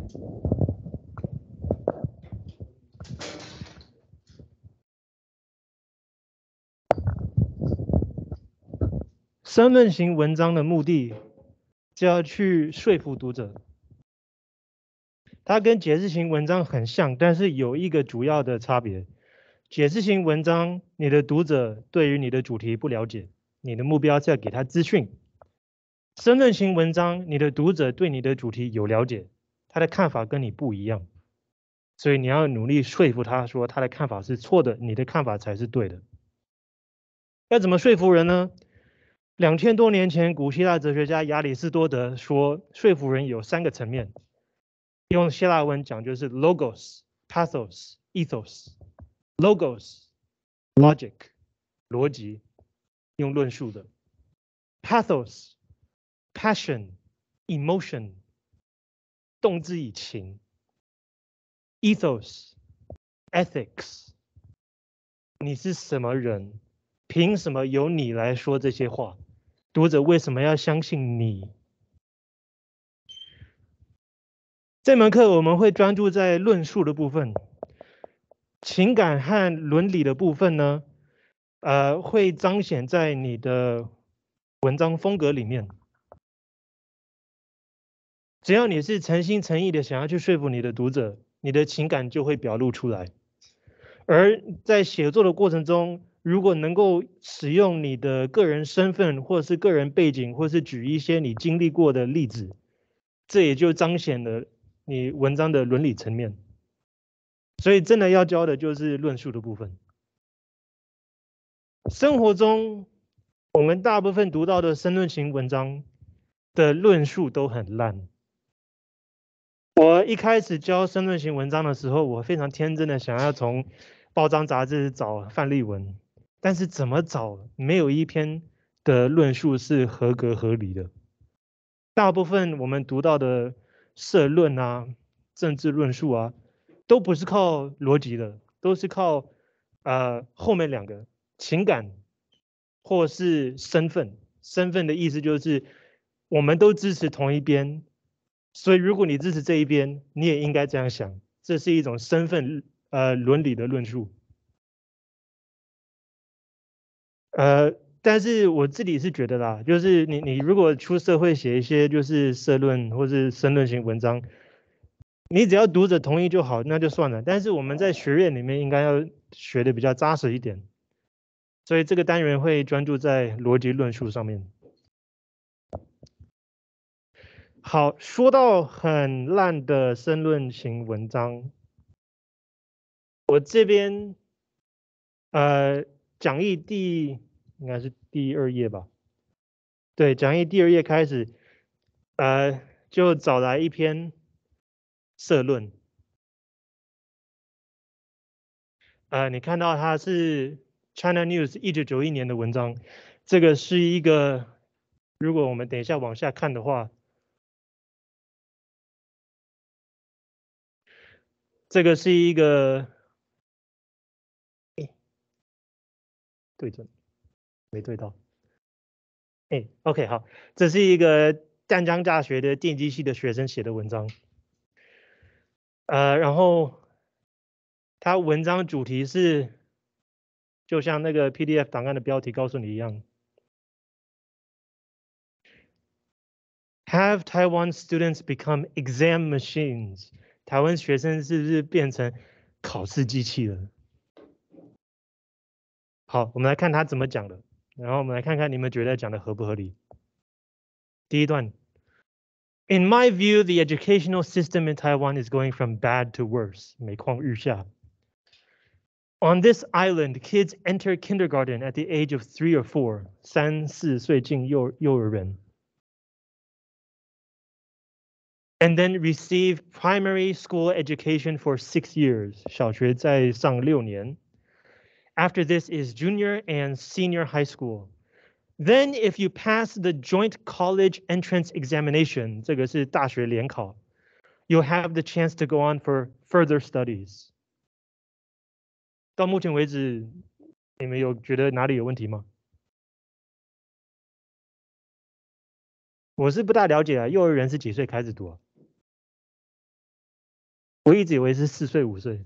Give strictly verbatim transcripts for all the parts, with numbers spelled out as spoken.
申论型文章的目的就要去说服读者。它跟解释型文章很像，但是有一个主要的差别。解释型文章，你的读者对于你的主题不了解，你的目标是要给他资讯。申论型文章，你的读者对你的主题有了解，他的看法跟你不一样，所以你要努力说服他说他的看法是错的，你的看法才是对的。要怎么说服人呢？两千多年前，古希腊哲学家亚里士多德说，说服人有三个层面。用希腊文讲就是 logos、pathos、ethos。logos、logic，逻辑，用论述的。pathos、passion、emotion，动之以情。ethos、ethics，你是什么人？凭什么由你来说这些话？读者为什么要相信你？这门课我们会专注在论述的部分，情感和伦理的部分呢，呃，会彰显在你的文章风格里面。只要你是诚心诚意的想要去说服你的读者，你的情感就会表露出来。而在写作的过程中，如果能够使用你的个人身份，或是个人背景，或是举一些你经历过的例子，这也就彰显了你文章的伦理层面。所以真的要教的就是论述的部分。生活中，我们大部分读到的申论型文章的论述都很烂。我一开始教申论型文章的时候，我非常天真的想要从报章杂志找范例文，但是怎么找，没有一篇的论述是合格合理的。大部分我们读到的社论啊、政治论述啊，都不是靠逻辑的，都是靠呃后面两个情感或是身份。身份的意思就是我们都支持同一边，所以如果你支持这一边，你也应该这样想。这是一种身份呃伦理的论述。呃，但是我自己是觉得啦，就是你你如果出社会写一些就是社论或是申论型文章，你只要读者同意就好，那就算了。但是我们在学院里面应该要学的比较扎实一点，所以这个单元会专注在逻辑论述上面。好，说到很烂的申论型文章，我这边呃讲义第应该是第二页吧？对，讲义第二页开始，呃，就找来一篇社论。呃，你看到它是 China News 一九九一年的文章，这个是一个，如果我们等一下往下看的话，这个是一个，哎，对准，没对到，哎 ，OK， 好，这是一个淡江大学的电机系的学生写的文章，呃，然后他文章主题是，就像那个 P D F 档案的标题告诉你一样。Have Taiwan students become exam machines？ 台湾学生是不是变成考试机器了？好，我们来看他怎么讲的，然后我们来看看你们觉得讲的合不合理。第一段 ，In my view, the educational system in Taiwan is going from bad to worse， 每况愈下。On this island, kids enter kindergarten at the age of three or four， 三四岁进幼幼儿园。And then receive primary school education for six years. 小学再上六年。After this is junior and senior high school. Then if you pass the joint college entrance examination, 这个是大学联考, you'll have the chance to go on for further studies. 到目前为止，你们有觉得哪里有问题吗？我是不大了解啊，幼儿园是几岁开始读啊？ 我一直以为是四岁五岁。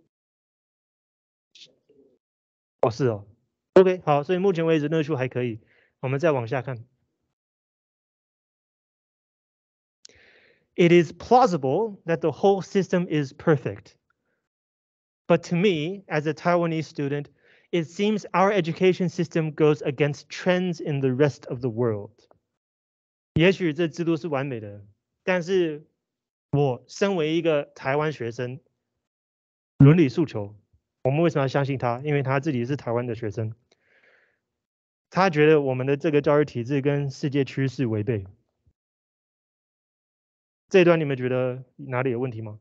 哦，是哦。OK， 好，所以目前为止论述还可以。我们再往下看。It is plausible that the whole system is perfect. But to me, as a Taiwanese student, it seems our education system goes against trends in the rest of the world. 也许这制度是完美的，但是我身为一个台湾学生，伦理诉求，我们为什么要相信他？因为他自己是台湾的学生，他觉得我们的这个教育体制跟世界趋势违背。这一段你们觉得哪里有问题吗？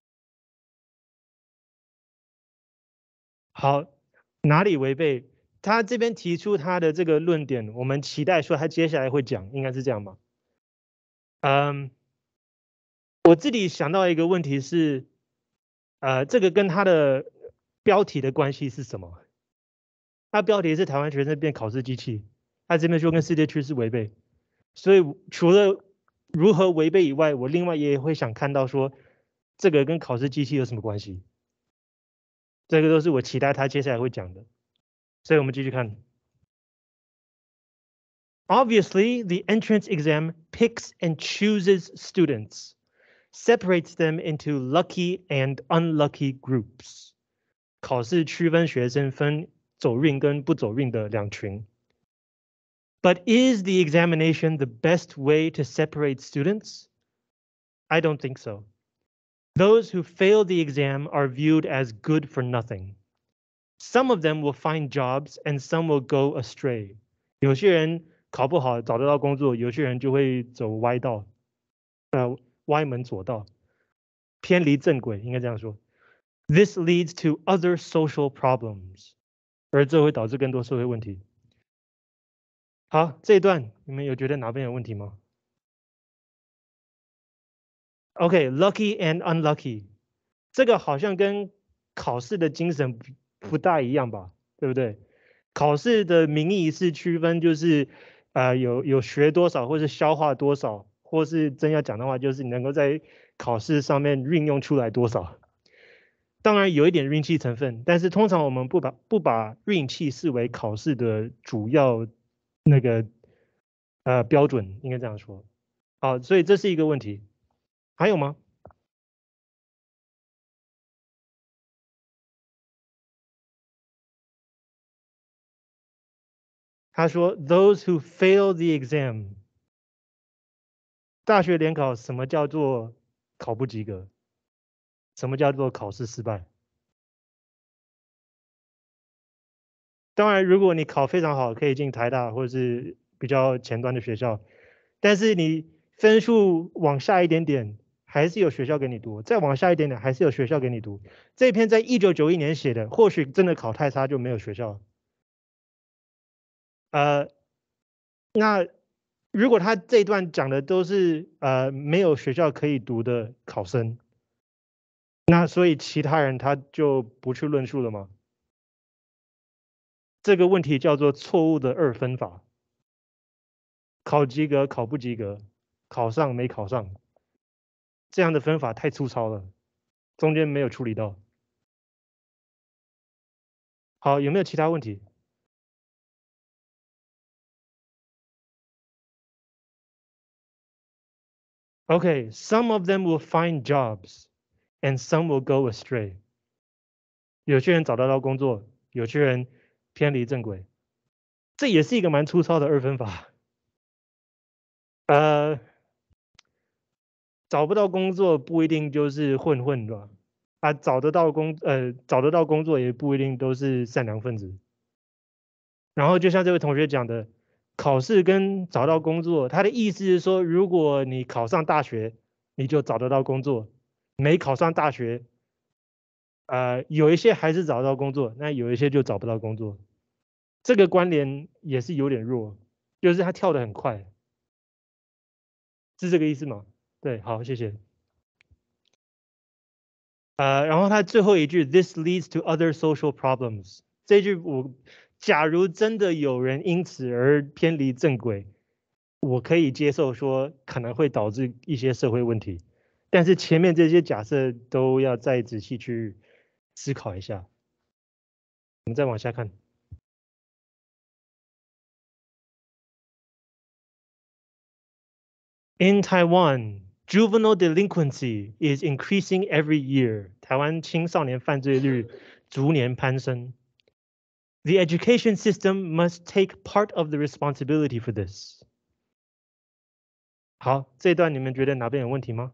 好，哪里违背？他这边提出他的这个论点，我们期待说他接下来会讲，应该是这样吧？嗯，我自己想到一个问题是，呃，这个跟他的标题的关系是什么？他标题是台湾学生变考试机器，他这边说跟世界趋势违背，所以除了如何违背以外，我另外也会想看到说，这个跟考试机器有什么关系？这个都是我期待他接下来会讲的，所以我们继续看。Obviously, the entrance exam picks and chooses students, separates them into lucky and unlucky groups. 考试区分学生分走运跟不走运的两群。But is the examination the best way to separate students? I don't think so. Those who fail the exam are viewed as good for nothing. Some of them will find jobs and some will go astray. 有些人考不好找得到工作，有些人就会走歪道，呃，歪门左道，偏离正轨，应该这样说。This leads to other social problems， 而这会导致更多社会问题。好，这一段你们有觉得哪边有问题吗 ？OK，lucky、okay, and unlucky， 这个好像跟考试的精神不不大一样吧，对不对？考试的名义是区分，就是呃有有学多少，或是消化多少，或是真要讲的话，就是你能够在考试上面运用出来多少。当然有一点运气成分，但是通常我们不把不把运气视为考试的主要那个呃标准，应该这样说。好，所以这是一个问题。还有吗？他说 ，those who fail the exam， 大学联考什么叫做考不及格？什么叫做考试失败？当然，如果你考非常好，可以进台大或者是比较前端的学校，但是你分数往下一点点，还是有学校给你读；再往下一点点，还是有学校给你读。这篇在一九九一年写的，或许真的考太差就没有学校。呃，那如果他这一段讲的都是呃没有学校可以读的考生，那所以其他人他就不去论述了吗？这个问题叫做错误的二分法。考及格、考不及格、考上没考上，这样的分法太粗糙了，中间没有处理到。好，有没有其他问题？ Okay, some of them will find jobs, and some will go astray. 有些人找得到工作，有些人偏离正轨，这也是一个蛮粗糙的二分法。呃，找不到工作不一定就是混混的，啊，找得到工呃找得到工作也不一定都是善良分子。然后就像这位同学讲的，考试跟找到工作，他的意思是说，如果你考上大学，你就找得到工作；没考上大学，呃，有一些还是找到工作，那有一些就找不到工作。这个关联也是有点弱，就是他跳得很快，是这个意思吗？对，好，谢谢。呃，然后他最后一句 ，This leads to other social problems。这句我，假如真的有人因此而偏离正轨，我可以接受说可能会导致一些社会问题， 但是前面这些假设都要再仔细去思考一下。我们再往下看。In Taiwan, juvenile delinquency is increasing every year. 台湾青少年犯罪率逐年攀升。The education system must take part of the responsibility for this. 好，这段你们觉得哪边有问题吗？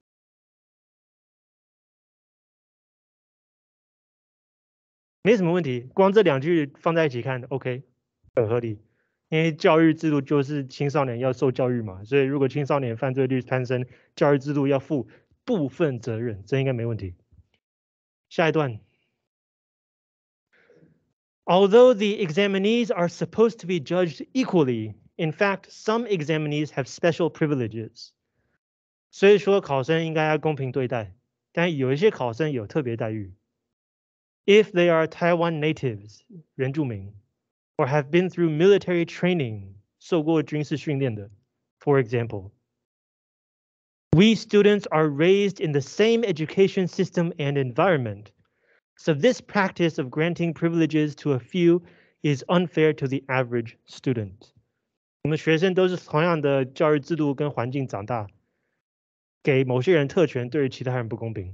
没什么问题，光这两句放在一起看 ，OK， 很合理。因为教育制度就是青少年要受教育嘛，所以如果青少年犯罪率攀升，教育制度要负部分责任，这应该没问题。下一段。Although the examinees are supposed to be judged equally, in fact, some examinees have special privileges. 所以说考生应该要公平对待，但有一些考生有特别待遇。If they are Taiwan natives, 原住民 or have been through military training, 受过军事训练的 for example. We students are raised in the same education system and environment, so this practice of granting privileges to a few is unfair to the average student. 我们学生都是同样的教育制度跟环境长大，给某些人特权对于其他人不公平。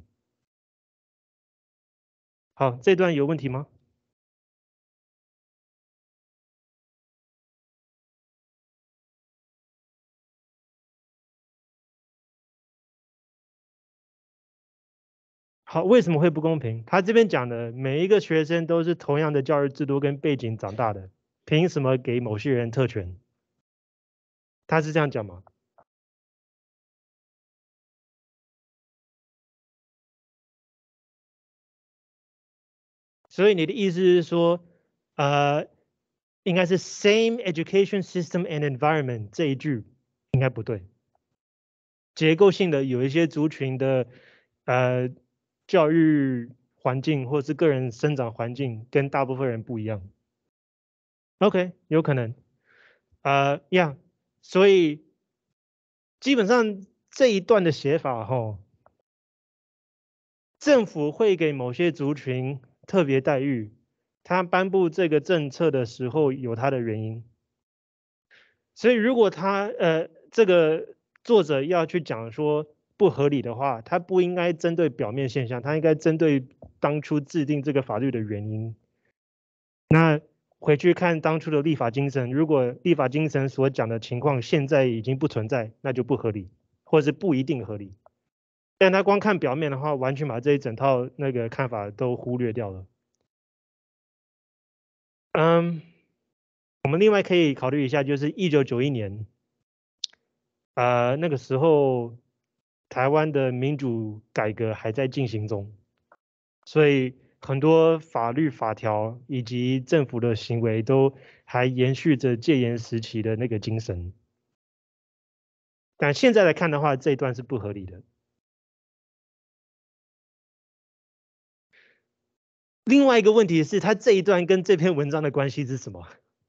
好，这段有问题吗？好，为什么会不公平？他这边讲的每一个学生都是同样的教育制度跟背景长大的，凭什么给某些人特权？他是这样讲吗？所以你的意思是说，呃，应该是 same education system and environment 这一句应该不对。结构性的有一些族群的呃教育环境或是个人生长环境跟大部分人不一样。OK， 有可能。呃，Yeah， 所以基本上这一段的写法吼，政府会给某些族群特别待遇，他颁布这个政策的时候有他的原因。所以如果他呃这个作者要去讲说不合理的话，他不应该针对表面现象，他应该针对当初制定这个法律的原因。那回去看当初的立法精神，如果立法精神所讲的情况现在已经不存在，那就不合理，或是不一定合理。但他光看表面的话，完全把这一整套那个看法都忽略掉了。嗯，我们另外可以考虑一下，就是一九九一年，呃，那个时候台湾的民主改革还在进行中，所以很多法律法条以及政府的行为都还延续着戒严时期的那个精神。但现在来看的话，这一段是不合理的。另外一个问题是，他这一段跟这篇文章的关系是什么？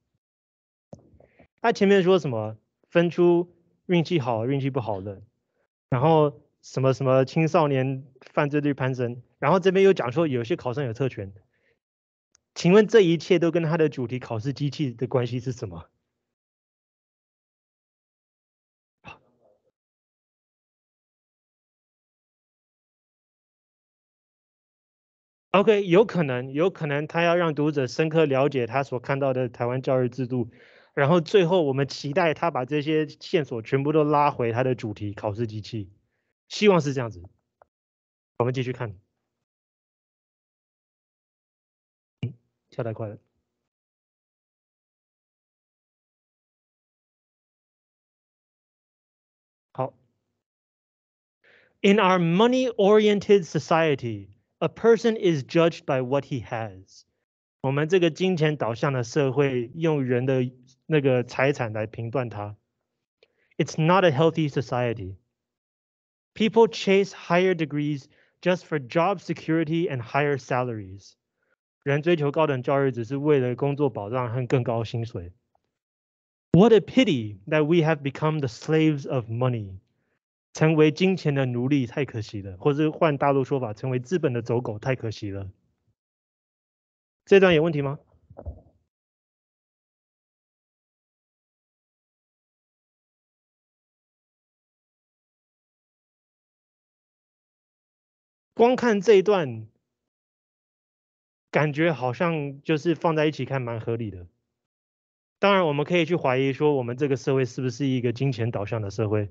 他前面说什么？分出运气好、运气不好的，然后什么什么青少年犯罪率攀升，然后这边又讲说有些考生有特权。请问这一切都跟他的主题考试机器的关系是什么？OK， 有可能，有可能他要让读者深刻了解他所看到的台湾教育制度，然后最后我们期待他把这些线索全部都拉回他的主题考试机器，希望是这样子。我们继续看，嗯，跳太快了。好。In our money-oriented society, a person is judged by what he has. 我们这个金钱导向的社会，用人的那个财产来评断他。It's not a healthy society. People chase higher degrees just for job security and higher salaries. 人追求高等教育只是为了工作保障和更高薪水。What a pity that we have become the slaves of money. 成为金钱的奴隶太可惜了，或是换大陆说法，成为资本的走狗太可惜了。这段有问题吗？光看这一段，感觉好像就是放在一起看蛮合理的。当然，我们可以去怀疑说，我们这个社会是不是一个金钱导向的社会？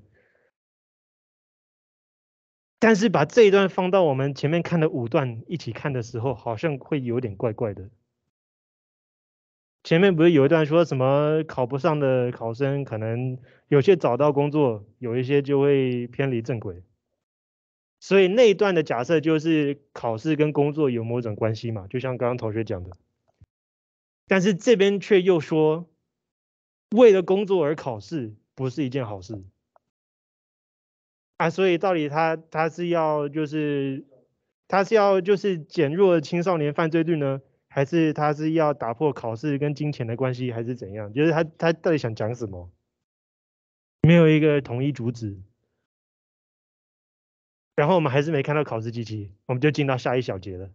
但是把这一段放到我们前面看的五段一起看的时候，好像会有点怪怪的。前面不是有一段说什么考不上的考生，可能有些找到工作，有一些就会偏离正轨。所以那一段的假设就是考试跟工作有某种关系嘛，就像刚刚同学讲的。但是这边却又说，为了工作而考试不是一件好事啊，所以到底他他是要就是他是要就是减弱青少年犯罪率呢，还是他是要打破考试跟金钱的关系，还是怎样？就是他他到底想讲什么？没有一个统一主旨。然后我们还是没看到考试机器，我们就进到下一小节了。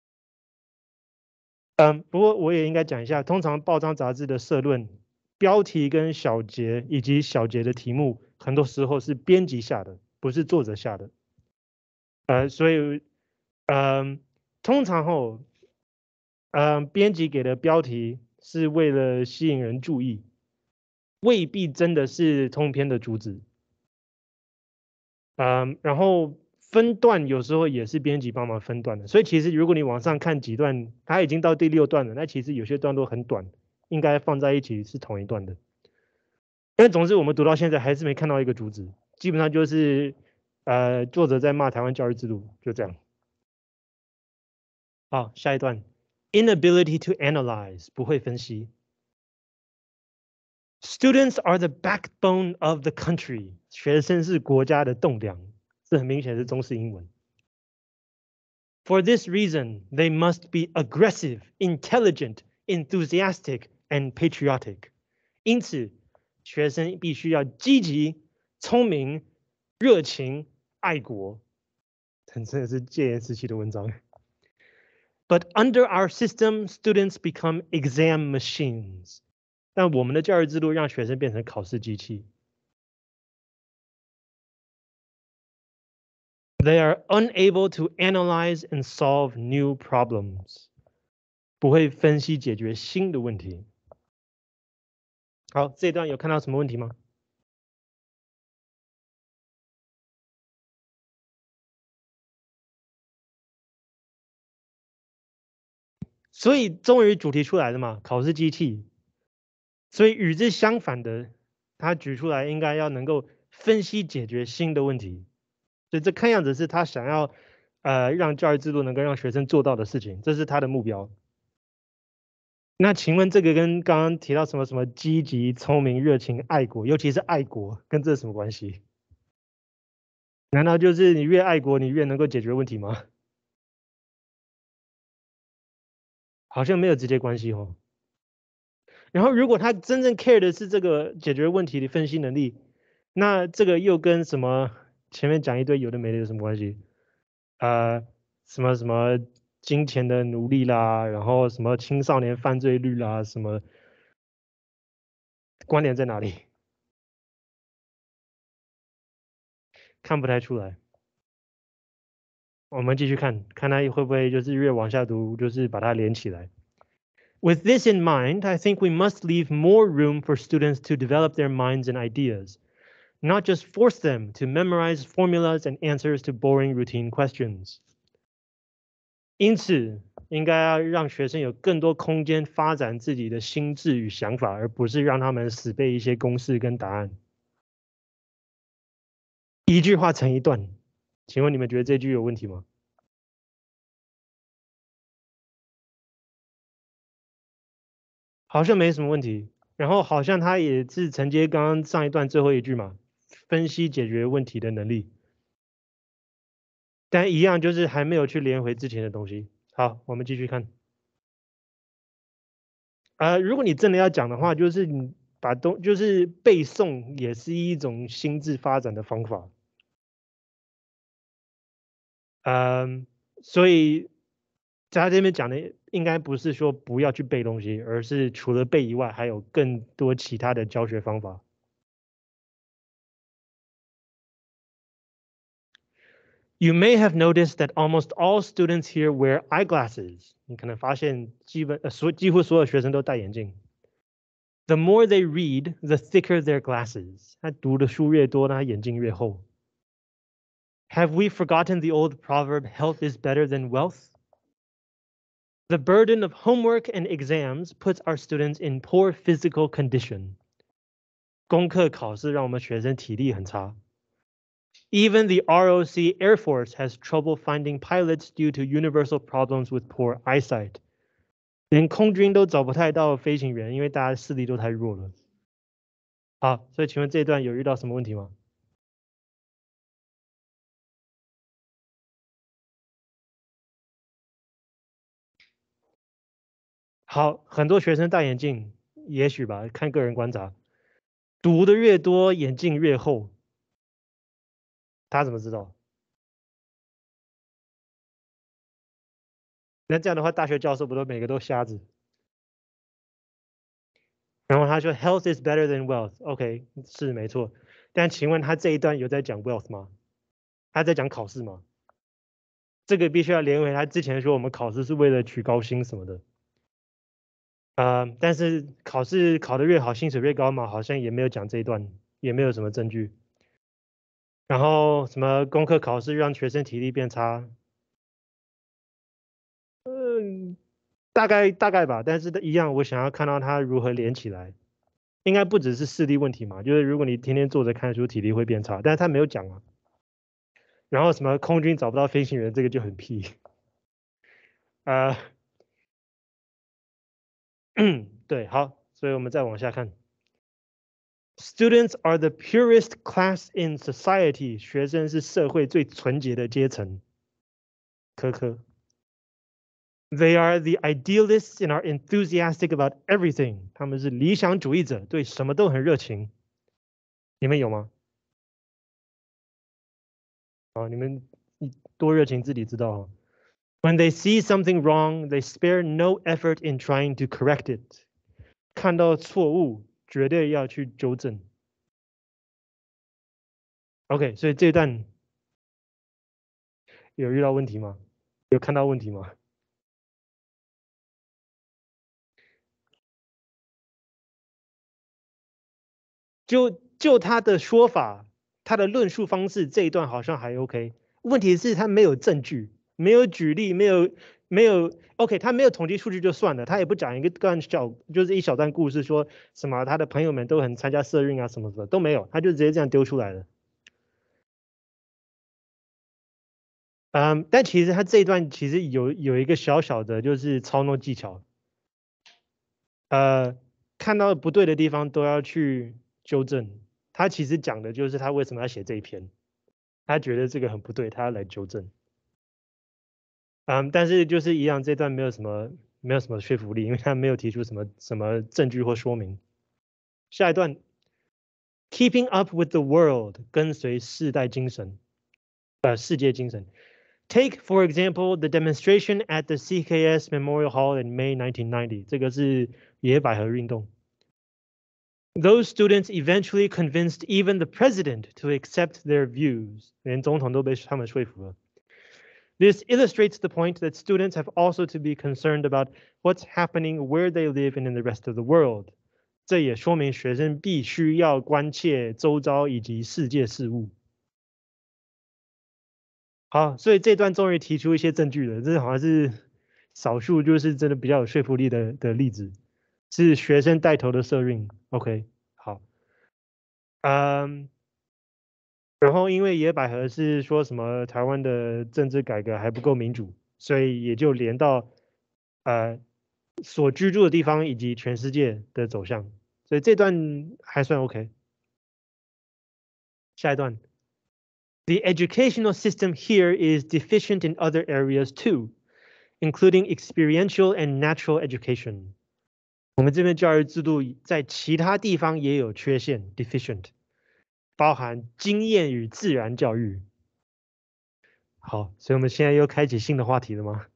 嗯，不过我也应该讲一下，通常报章杂志的社论标题跟小节以及小节的题目，很多时候是编辑下的，不是作者下的。呃，所以，嗯，通常后，嗯，编辑给的标题是为了吸引人注意，未必真的是通篇的主旨。嗯，然后分段有时候也是编辑帮忙分段的，所以其实如果你往上看几段，它已经到第六段了，那其实有些段落很短，应该放在一起是同一段的。但总之我们读到现在还是没看到一个主旨，基本上就是呃作者在骂台湾教育制度，就这样。好，下一段 ，inability to analyze 不会分析。Students are the backbone of the country， 学生是国家的栋梁，这很明显是中式英文。For this reason, they must be aggressive, intelligent, enthusiastic, and patriotic. 因此，学生必须要积极、聪明、热情、爱国。真的是戒严时期的文章。But under our system, students become exam machines. 但我们的教育制度让学生变成考试机器。They are unable to analyze and solve new problems. 不会分析解决新的问题。好，这段有看到什么问题吗？所以终于主题出来了嘛，考试机器。所以与之相反的，他举出来应该要能够分析解决新的问题。所以这看样子是他想要呃让教育制度能够让学生做到的事情，这是他的目标。那请问这个跟刚刚提到什么什么积极、聪明、热情、爱国，尤其是爱国，跟这什么关系？难道就是你越爱国，你越能够解决问题吗？好像没有直接关系哦。然后如果他真正 care 的是这个解决问题的分析能力，那这个又跟什么前面讲一堆有的没的有什么关系？呃，什么什么金钱的奴隶啦，然后什么青少年犯罪率啦，什么关联在哪里？看不太出来。我们继续看，看他会不会就是越往下读，就是把它连起来。With this in mind, I think we must leave more room for students to develop their minds and ideas, not just force them to memorize formulas and answers to boring routine questions. 因此，应该要让学生有更多空间发展自己的心智与想法，而不是让他们死背一些公式跟答案。一句话成一段，请问你们觉得这句有问题吗？好像没什么问题。然后好像他也是承接刚刚上一段最后一句嘛，分析解决问题的能力。但一样就是还没有去连回之前的东西。好，我们继续看。呃，如果你真的要讲的话，就是你把东就是背诵也是一种心智发展的方法。 嗯，所以在他这边讲的应该不是说不要去背东西，而是除了背以外，还有更多其他的教学方法。You may have noticed that almost all students here wear eyeglasses. 你可能发现基本呃所几乎所有学生都戴眼镜。The more they read, the thicker their glasses. 他读的书越多，那他眼镜越厚。Have we forgotten the old proverb, health is better than wealth? The burden of homework and exams puts our students in poor physical condition. 功课考试让我们学生体力很差。Even the R O C Air Force has trouble finding pilots due to universal problems with poor eyesight. 连空军都找不太到飞行员，因为大家视力都太弱了。好，所以请问这一段有遇到什么问题吗？好，很多学生戴眼镜，也许吧，看个人观察。读的越多，眼镜越厚。他怎么知道？那这样的话，大学教授不都每个都瞎子？然后他说 ，Health is better than wealth。OK，是没错。但请问他这一段有在讲 wealth 吗？他在讲考试吗？这个必须要连回他之前说我们考试是为了取高薪什么的。呃，但是考试考得越好，薪水越高嘛，好像也没有讲这一段，也没有什么证据。然后什么功课考试让学生体力变差，嗯，大概大概吧，但是一样，我想要看到它如何连起来。应该不只是视力问题嘛，就是如果你天天坐着看书，体力会变差，但是他没有讲啊。然后什么空军找不到飞行员，这个就很屁。呃，对，好，所以我们再往下看。Students are the purest class in society. 学生是社会最纯洁的阶层。科科。They are the idealists and are enthusiastic about everything. 他们是理想主义者，对什么都很热情。你们有吗？哦，你们多热情自己知道哦。When they see something wrong, they spare no effort in trying to correct it. 看到错误，绝对要去纠正。OK，所以这段有遇到问题吗？有看到问题吗？就就他的说法，他的论述方式这一段好像还 OK。问题是，他没有证据，没有举例，没有没有 OK，他没有统计数据就算了，他也不讲一个段小，就是一小段故事，说什么他的朋友们都很参加社运啊，什么什么都没有，他就直接这样丢出来了。嗯，但其实他这一段其实有有一个小小的，就是操弄技巧。呃，看到不对的地方都要去纠正。他其实讲的就是他为什么要写这一篇，他觉得这个很不对，他要来纠正。嗯，但是就是一样，这段没有什么没有什么说服力，因为他没有提出什么什么证据或说明。下一段 ，Keeping up with the world，跟随世代精神，呃，世界精神。Take for example the demonstration at the C K S Memorial Hall in May nineteen ninety，这个是野百合运动。Those students eventually convinced even the president to accept their views，连总统都被他们说服了。This illustrates the point that students have also to be concerned about what's happening where they live and in the rest of the world。这也说明学生必须要关切周遭以及世界事务。好，所以这段终于提出一些证据了，这好像是少数就是真的比较有说服力的的例子，是学生带头的社运。OK，好，嗯，然后因为野百合是说什么台湾的政治改革还不够民主，所以也就连到呃所居住的地方以及全世界的走向，所以这段还算 OK。下一段。The educational system here is deficient in other areas too, including experiential and natural education. 我们这边教育制度在其他地方也有缺陷 （deficient），包含经验与自然教育。 好，所以我们现在又开启新的话题了吗？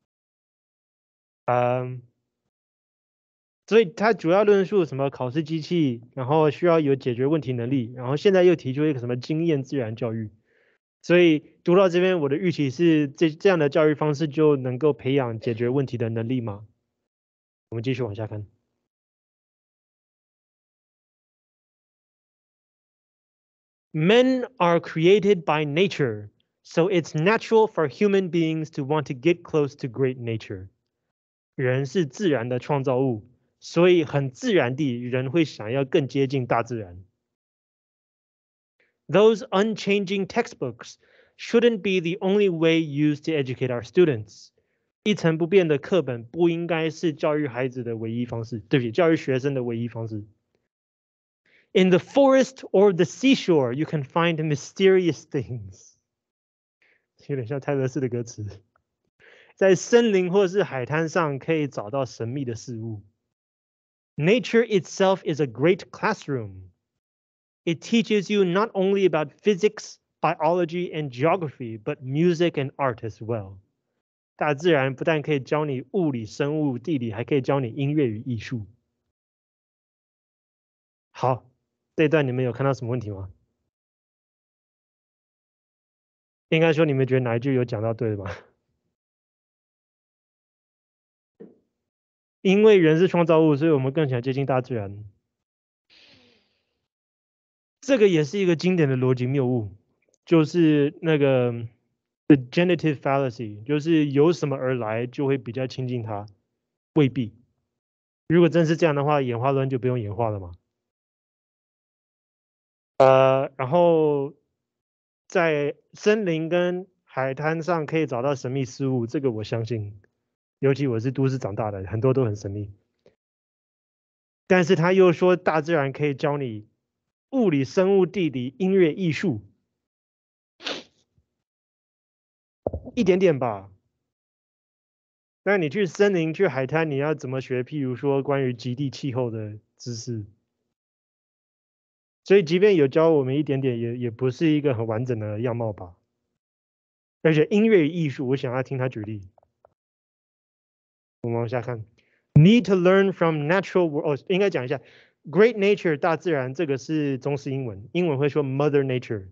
嗯，所以他主要论述什么考试机器，然后需要有解决问题能力，然后现在又提出一个什么经验自然教育。所以读到这边，我的预期是这这样的教育方式就能够培养解决问题的能力吗？我们继续往下看。Men are created by nature, so it's natural for human beings to want to get close to great nature. 人是自然的创造物，所以很自然地，人会想要更接近大自然。Those unchanging textbooks shouldn't be the only way used to educate our students. 一成不变的课本不应该是教育孩子的唯一方式，对不起，教育学生的唯一方式。In the forest or the seashore, you can find mysterious things. 有点像泰勒斯的歌词。在森林或是海滩上可以找到神秘的事物。Nature itself is a great classroom. It teaches you not only about physics, biology, and geography, but music and art as well. 大自然不但可以教你物理、生物、地理，还可以教你音乐与艺术。好，这段你们有看到什么问题吗？应该说你们觉得哪一句有讲到对的吧？因为人是创造物，所以我们更想接近大自然。这个也是一个经典的逻辑谬误，就是那个 the genitive fallacy，就是由什么而来就会比较亲近它，未必。如果真是这样的话，演化论就不用演化了嘛。呃，然后在森林跟海滩上可以找到神秘事物，这个我相信，尤其我是都市长大的，很多都很神秘。但是他又说大自然可以教你物理、生物、地理、音乐、艺术，一点点吧。那你去森林、去海滩，你要怎么学？譬如说关于极地气候的知识。所以即便有教我们一点点，也也不是一个很完整的样貌吧。而且音乐与艺术，我想要听他举例。我们往下看 ，need to learn from natural world。哦，应该讲一下 ，great nature 大自然这个是中式英文，英文会说 mother nature。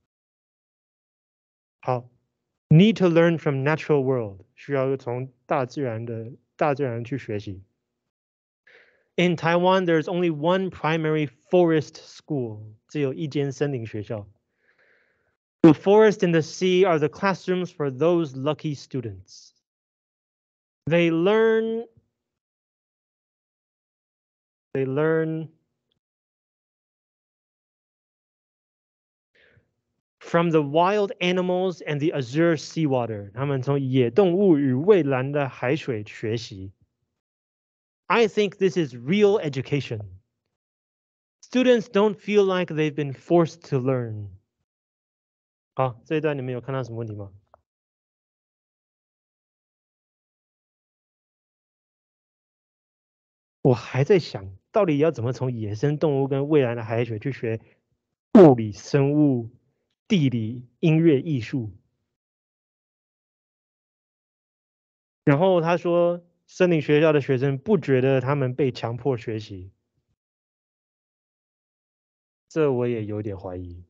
好 ，need to learn from natural world 需要从大自然的大自然去学习。In Taiwan, there's only one primary forest school. 只有一间森林学校。The forest and the sea are the classrooms for those lucky students. They learn. They learn from the wild animals and the azure seawater. 他们从野动物与蔚蓝的海水学习。I think this is real education. Students don't feel like they've been forced to learn. 好，这一段你们有看到什么问题吗？我还在想，到底要怎么从野生动物跟蔚蓝的海水去学物理、生物、地理、音乐、艺术。然后他说，森林学校的学生不觉得他们被强迫学习，这我也有点怀疑。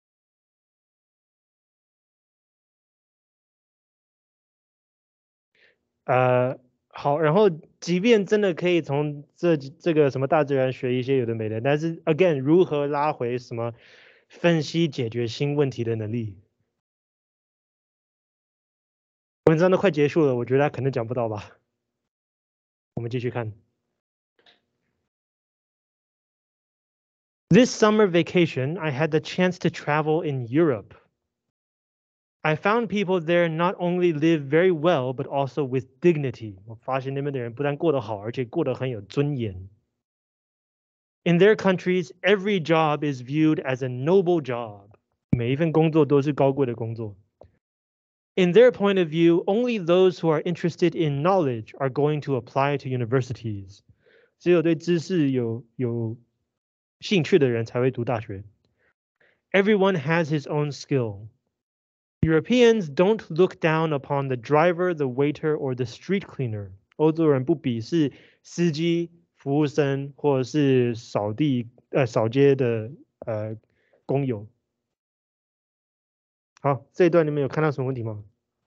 呃，好，然后即便真的可以从这这个什么大自然学一些有的没的，但是 again 如何拉回什么分析解决新问题的能力？文章都快结束了，我觉得他可能讲不到吧。我们继续看。This summer vacation, I had the chance to travel in Europe. I found people there not only live very well, but also with dignity. 我发现那边的人不但过得好，而且过得很有尊严。In their countries, every job is viewed as a noble job. 每一份工作都是高贵的工作。In their point of view, only those who are interested in knowledge are going to apply to universities. 只有对知识有有兴趣的人才会读大学。Everyone has his own skill. Europeans don't look down upon the driver, the waiter, or the street cleaner. 欧洲人不鄙视司机、服务生或者是扫地呃扫街的呃工友。好，这一段你们有看到什么问题吗？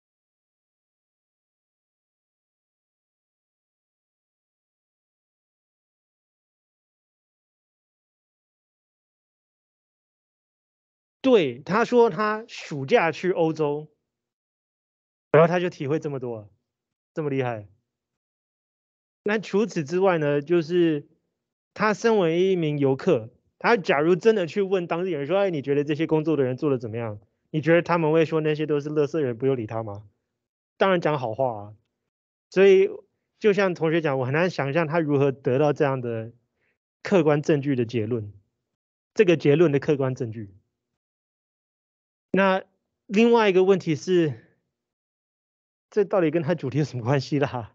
对，他说他暑假去欧洲，然后他就体会这么多，这么厉害。那除此之外呢，就是他身为一名游客，他假如真的去问当地人说：“哎，你觉得这些工作的人做的怎么样？”你觉得他们会说那些都是垃圾人，不用理他吗？当然讲好话啊。所以就像同学讲，我很难想象他如何得到这样的客观证据的结论，这个结论的客观证据。那另外一个问题是，这到底跟他主题有什么关系啦？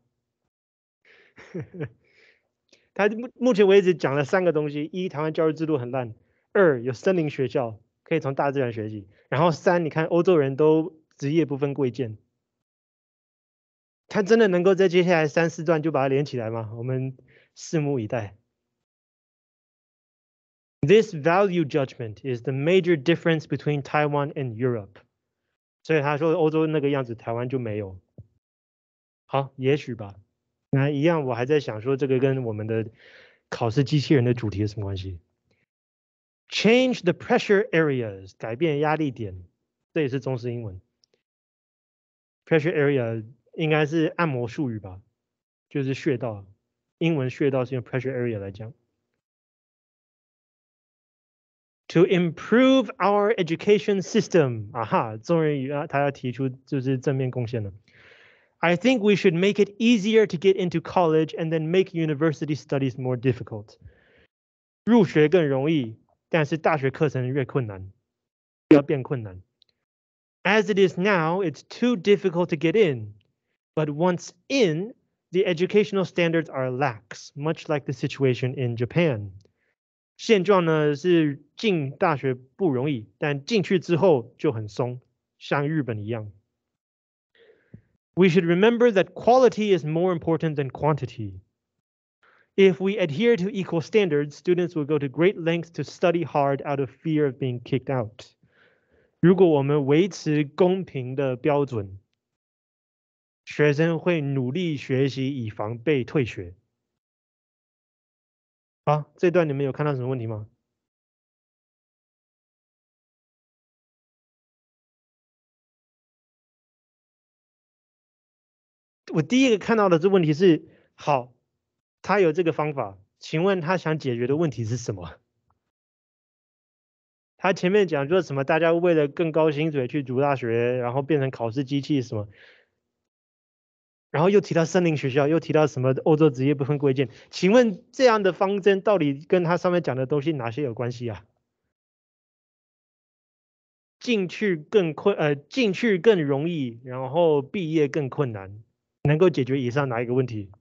他目目前为止讲了三个东西：一，台湾教育制度很烂；二，有森林学校可以从大自然学习；然后三，你看欧洲人都职业不分贵贱。他真的能够在接下来三四段就把它连起来吗？我们拭目以待。This value judgment is the major difference between Taiwan and Europe。所以他说欧洲那个样子，台湾就没有。好，也许吧。那一样，我还在想说这个跟我们的考试机器人的主题有什么关系 ？Change the pressure areas， 改变压力点，这也是中式英文。Pressure area 应该是按摩术语吧，就是穴道。英文穴道是用 pressure area 来讲。To improve our education system， 啊哈，终于啊，他要提出就是正面贡献了。I think we should make it easier to get into college and then make university studies more difficult。入学更容易，但是大学课程越困难，要变困难。As it is now, it's too difficult to get in. But once in, the educational standards are lax, much like the situation in Japan. 现状呢是进大学不容易，但进去之后就很松，像日本一样。We should remember that quality is more important than quantity. If we adhere to equal standards, students will go to great lengths to study hard out of fear of being kicked out. 如果我们维持公平的标准，学生会努力学习，以防被退学。好，这段你们有看到什么问题吗？我第一个看到的这问题是，好，他有这个方法，请问他想解决的问题是什么？他前面讲说什么？大家为了更高薪水去读大学，然后变成考试机器什么？然后又提到森林学校，又提到什么欧洲职业不分贵贱？请问这样的方针到底跟他上面讲的东西哪些有关系啊？进去更困，呃，进去更容易，然后毕业更困难，能够解决以上哪一个问题？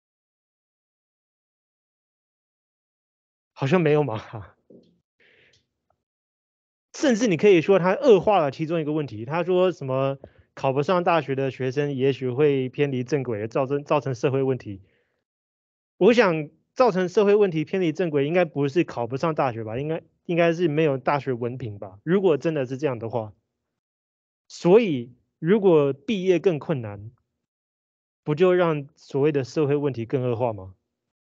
好像没有嘛。甚至你可以说他恶化了其中一个问题。他说什么考不上大学的学生也许会偏离正轨，造成造成社会问题。我想造成社会问题偏离正轨，应该不是考不上大学吧？应该应该是没有大学文凭吧？如果真的是这样的话，所以如果毕业更困难，不就让所谓的社会问题更恶化吗？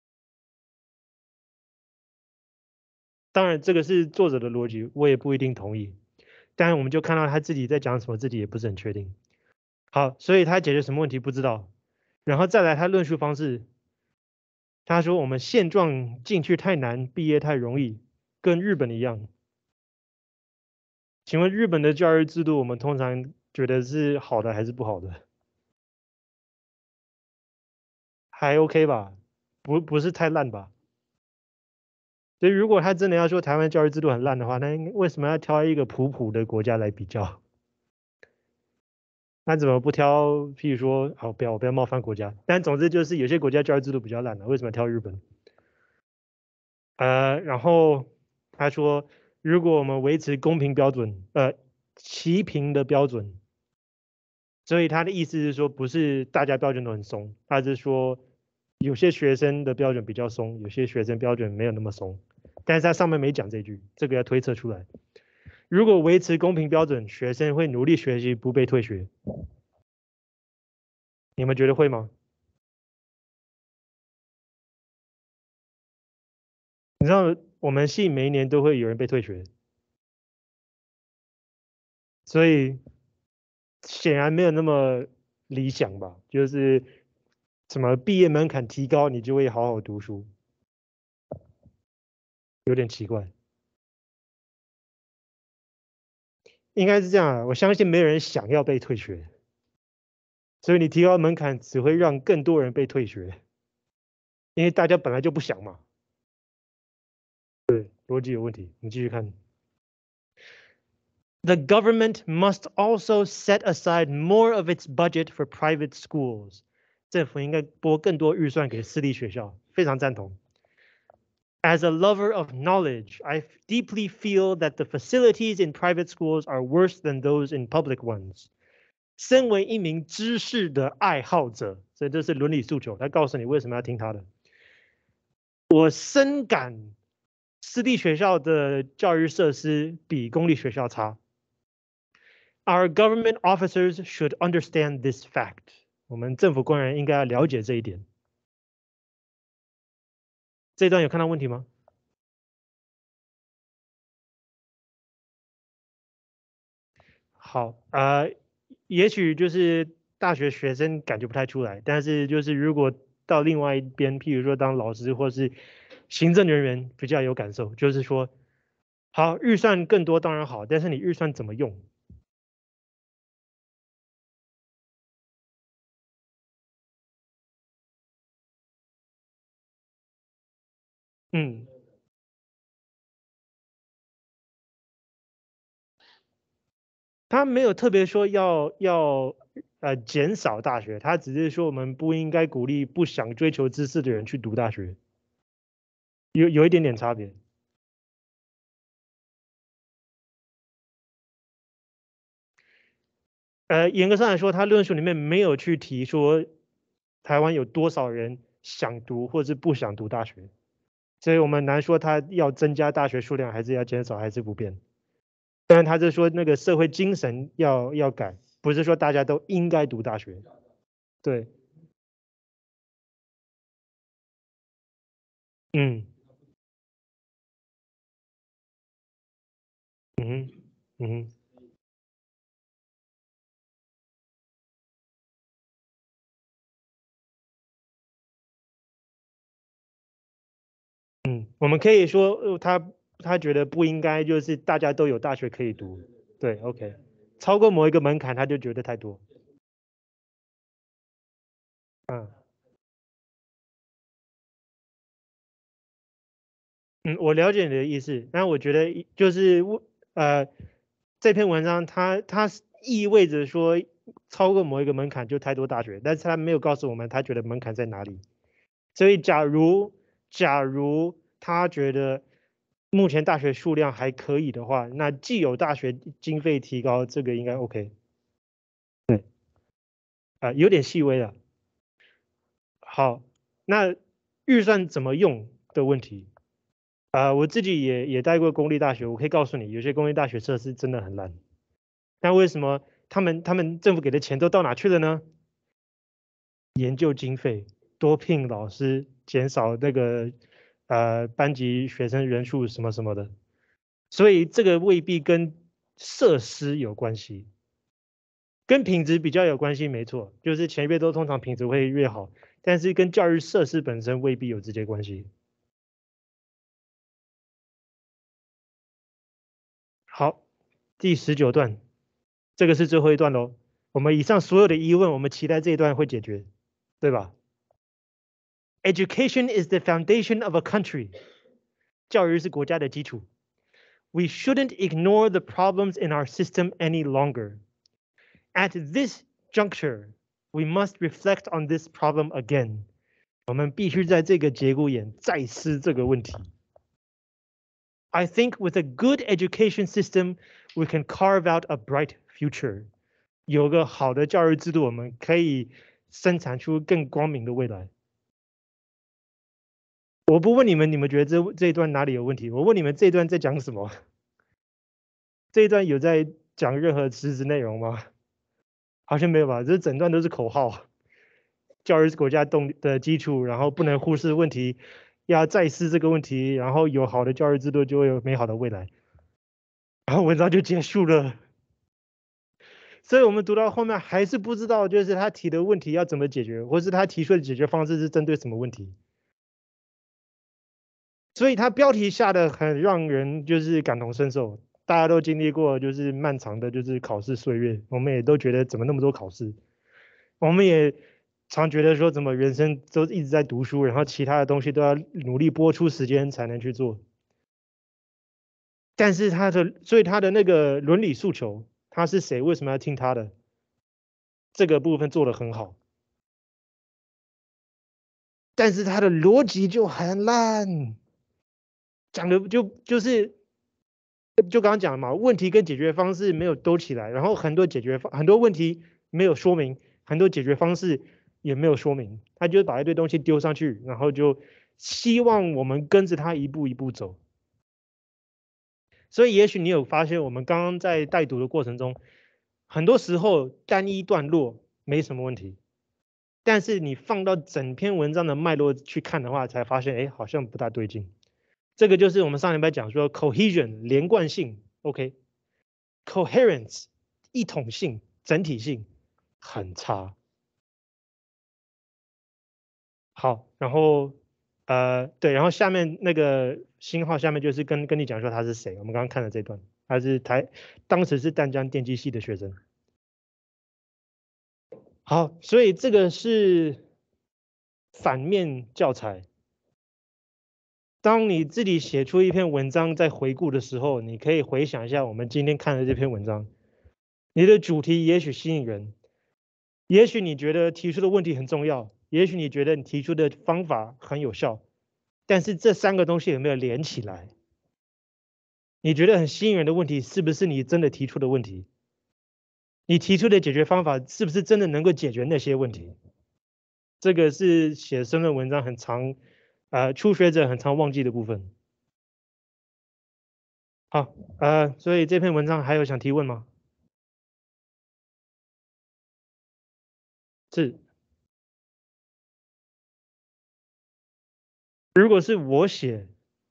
当然，这个是作者的逻辑，我也不一定同意。但是我们就看到他自己在讲什么，自己也不是很确定。好，所以他解决什么问题不知道。然后再来他论述方式，他说我们现状进去太难，毕业太容易，跟日本一样。请问日本的教育制度，我们通常觉得是好的还是不好的？还 OK 吧，不不是太烂吧？所以如果他真的要说台湾教育制度很烂的话，那为什么要挑一个普普的国家来比较？那怎么不挑？譬如说，好，不要我不要冒犯国家，但总之就是有些国家教育制度比较烂的，为什么挑日本？呃，然后他说，如果我们维持公平标准，呃， 齐平的标准。所以他的意思是说，不是大家标准都很松，他是说有些学生的标准比较松，有些学生标准没有那么松。但是他上面没讲这句，这个要推测出来。如果维持公平标准，学生会努力学习，不被退学。你们觉得会吗？你知道我们系每一年都会有人被退学，所以显然没有那么理想吧？就是什么毕业门槛提高，你就会好好读书，有点奇怪。应该是这样啊，我相信没有人想要被退学，所以你提高门槛只会让更多人被退学，因为大家本来就不想嘛。对，逻辑有问题。你继续看。The government must also set aside more of its budget for private schools. 政府应该拨更多预算给私立学校，非常赞同。As a lover of knowledge, I deeply feel that the facilities in private schools are worse than those in public ones. 身为一名知识的爱好者，所以这是伦理诉求，他告诉你为什么要听他的。我深感私立学校的教育设施比公立学校差。Our government officers should understand this fact. 我们政府官员应该要了解这一点。这一段有看到问题吗？好，呃，也许就是大学学生感觉不太出来，但是就是如果到另外一边，譬如说当老师或是行政人员，比较有感受，就是说，好，预算更多当然好，但是你预算怎么用？嗯，他没有特别说要要呃减少大学，他只是说我们不应该鼓励不想追求知识的人去读大学，有有一点点差别。呃，严格上来说，他论述里面没有去提说台湾有多少人想读或是不想读大学，所以我们难说他要增加大学数量，还是要减少，还是不变。当然，他是说那个社会精神要要改，不是说大家都应该读大学。对，嗯嗯哼嗯哼嗯，我们可以说呃他他觉得不应该，就是大家都有大学可以读。对，OK，超过某一个门槛，他就觉得太多。嗯。嗯，我了解你的意思，但我觉得就是呃，这篇文章它它意味着说超过某一个门槛就太多大学，但是他没有告诉我们他觉得门槛在哪里。所以假如假如他觉得目前大学数量还可以的话，那既有大学经费提高，这个应该 OK。对，啊、有点细微了。好，那预算怎么用的问题。啊、我自己也也待过公立大学，我可以告诉你，有些公立大学设施真的很烂。那为什么他们他们政府给的钱都到哪去了呢？研究经费，多聘老师，减少那个呃班级学生人数什么什么的。所以这个未必跟设施有关系，跟品质比较有关系，没错，就是钱越多，通常品质会越好，但是跟教育设施本身未必有直接关系。好，第十九段，这个是最后一段喽。我们以上所有的疑问，我们期待这一段会解决，对吧？Education is the foundation of a country. 教育是国家的基础。We shouldn't ignore the problems in our system any longer. At this juncture, we must reflect on this problem again. 我们必须在这个节骨眼再思这个问题。I think with a good education system, we can carve out a bright future。有个好的教育制度，我们可以生产出更光明的未来。我不问你们，你们觉得这这一段哪里有问题？我问你们，这一段在讲什么？这一段有在讲任何实质内容吗？好像没有吧，这整段都是口号。教育是国家动的基础，然后不能忽视问题，要再思这个问题，然后有好的教育制度就会有美好的未来。然后文章就结束了。所以我们读到后面还是不知道，就是他提的问题要怎么解决，或是他提出的解决方式是针对什么问题。所以他标题下的很让人就是感同身受。大家都经历过就是漫长的就是考试岁月，我们也都觉得怎么那么多考试，我们也常觉得说怎么人生都一直在读书，然后其他的东西都要努力拨出时间才能去做。但是他的，所以他的那个伦理诉求，他是谁？为什么要听他的？这个部分做得很好，但是他的逻辑就很烂，讲的就就是就刚刚讲嘛，问题跟解决方式没有兜起来，然后很多解决方很多问题没有说明，很多解决方式也没有说明，他就把一堆东西丢上去，然后就希望我们跟着他一步一步走。所以也许你有发现，我们刚刚在带读的过程中，很多时候单一段落没什么问题，但是你放到整篇文章的脉络去看的话，才发现，哎，好像不大对劲。这个就是我们上礼拜讲说 cohesion 连贯性 ，OK，coherence 一统性、整体性很差。好，然后呃对，然后下面那个星号下面就是跟跟你讲说他是谁，我们刚刚看了这段，他是台当时是淡江电机系的学生。好，所以这个是反面教材。当你自己写出一篇文章，在回顾的时候，你可以回想一下我们今天看的这篇文章。你的主题也许吸引人，也许你觉得提出的问题很重要，也许你觉得你提出的方法很有效，但是这三个东西有没有连起来？你觉得很吸引人的问题，是不是你真的提出的问题？你提出的解决方法，是不是真的能够解决那些问题？这个是写申论文章很常，呃，初学者很常忘记的部分。好，呃，所以这篇文章还有想提问吗？是。如果是我写，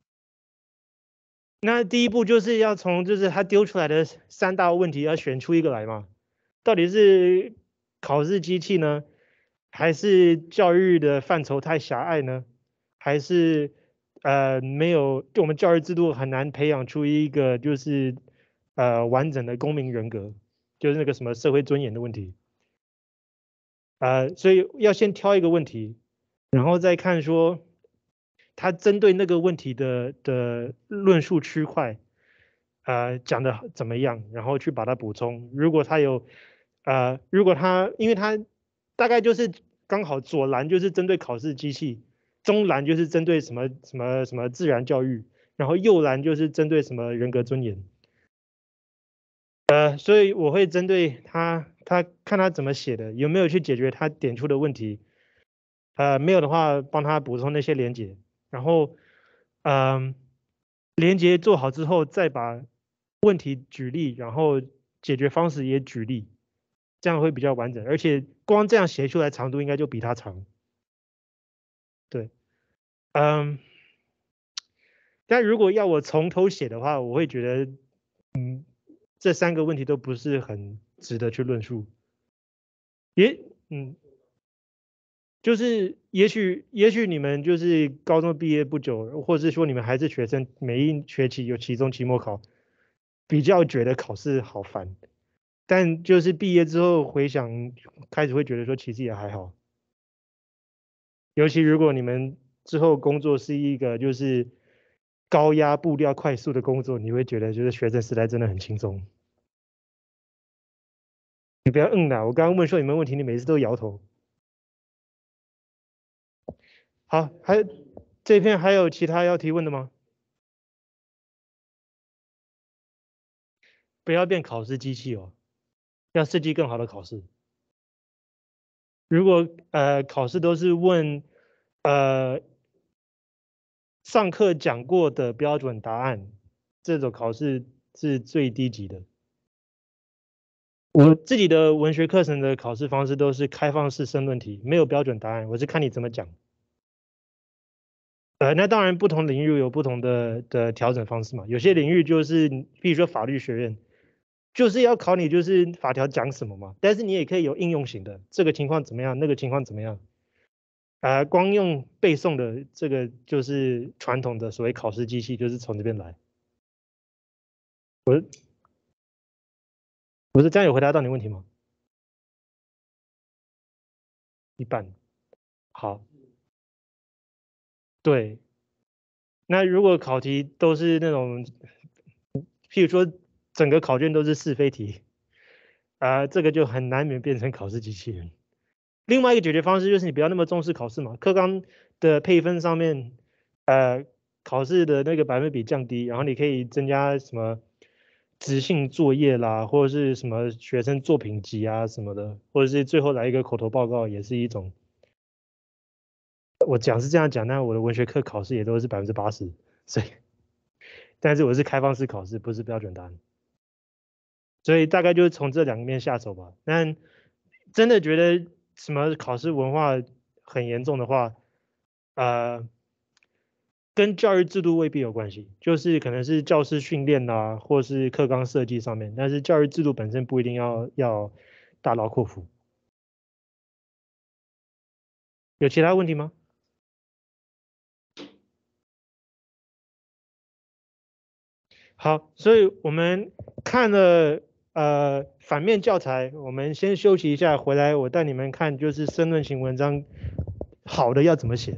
那第一步就是要从就是他丢出来的三大问题要选出一个来嘛？到底是考试机器呢，还是教育的范畴太狭隘呢？还是呃没有，就我们教育制度很难培养出一个就是呃完整的公民人格，就是那个什么社会尊严的问题。呃，所以要先挑一个问题，然后再看说他针对那个问题的的论述区块，呃讲的怎么样，然后去把它补充。如果他有呃，如果他因为他大概就是刚好左栏就是针对考试机器，中栏就是针对什么什么什么自然教育，然后右栏就是针对什么人格尊严。呃，所以我会针对他，他看他怎么写的，有没有去解决他点出的问题。呃，没有的话，帮他补充那些连接，然后，嗯、连接做好之后，再把问题举例，然后解决方式也举例，这样会比较完整。而且光这样写出来长度应该就比他长。对，嗯，但如果要我从头写的话，我会觉得，嗯，这三个问题都不是很值得去论述。也，嗯，就是也许也许你们就是高中毕业不久，或者是说你们还是学生，每一学期有期中、期末考，比较觉得考试好烦。但就是毕业之后回想，开始会觉得说其实也还好。尤其如果你们之后工作是一个就是高压、步调快速的工作，你会觉得就是学生时代真的很轻松。你不要嗯啦，我刚刚问说有没有问题，你每次都摇头。好，还有这篇还有其他要提问的吗？ 不要变考试机器哦，要设计更好的考试。如果呃考试都是问呃上课讲过的标准答案，这种考试是最低级的。我自己的文学课程的考试方式都是开放式申论题，没有标准答案，我是看你怎么讲。呃，那当然不同领域有不同的的调整方式嘛，有些领域就是，比如说法律学院，就是要考你就是法条讲什么嘛，但是你也可以有应用型的，这个情况怎么样，那个情况怎么样。啊、光用背诵的这个就是传统的所谓考试机器，就是从这边来。我是这样有回答到你问题吗？一半。好，对。那如果考题都是那种，譬如说整个考卷都是是非题，啊、这个就很难免变成考试机器人。另外一个解决方式就是你不要那么重视考试嘛，课纲的配分上面，呃，考试的那个百分比降低，然后你可以增加什么执行作业啦，或者是什么学生作品集啊什么的，或者是最后来一个口头报告，也是一种。我讲是这样讲，但我的文学课考试也都是百分之八十，所以，但是我是开放式考试，不是标准答案，所以大概就是从这两个面下手吧。但真的觉得什么考试文化很严重的话，呃，跟教育制度未必有关系，就是可能是教师训练啦，或是课纲设计上面，但是教育制度本身不一定要要大刀阔斧。有其他问题吗？好，所以我们看了呃反面教材，我们先休息一下，回来我带你们看就是申论型文章好的要怎么写。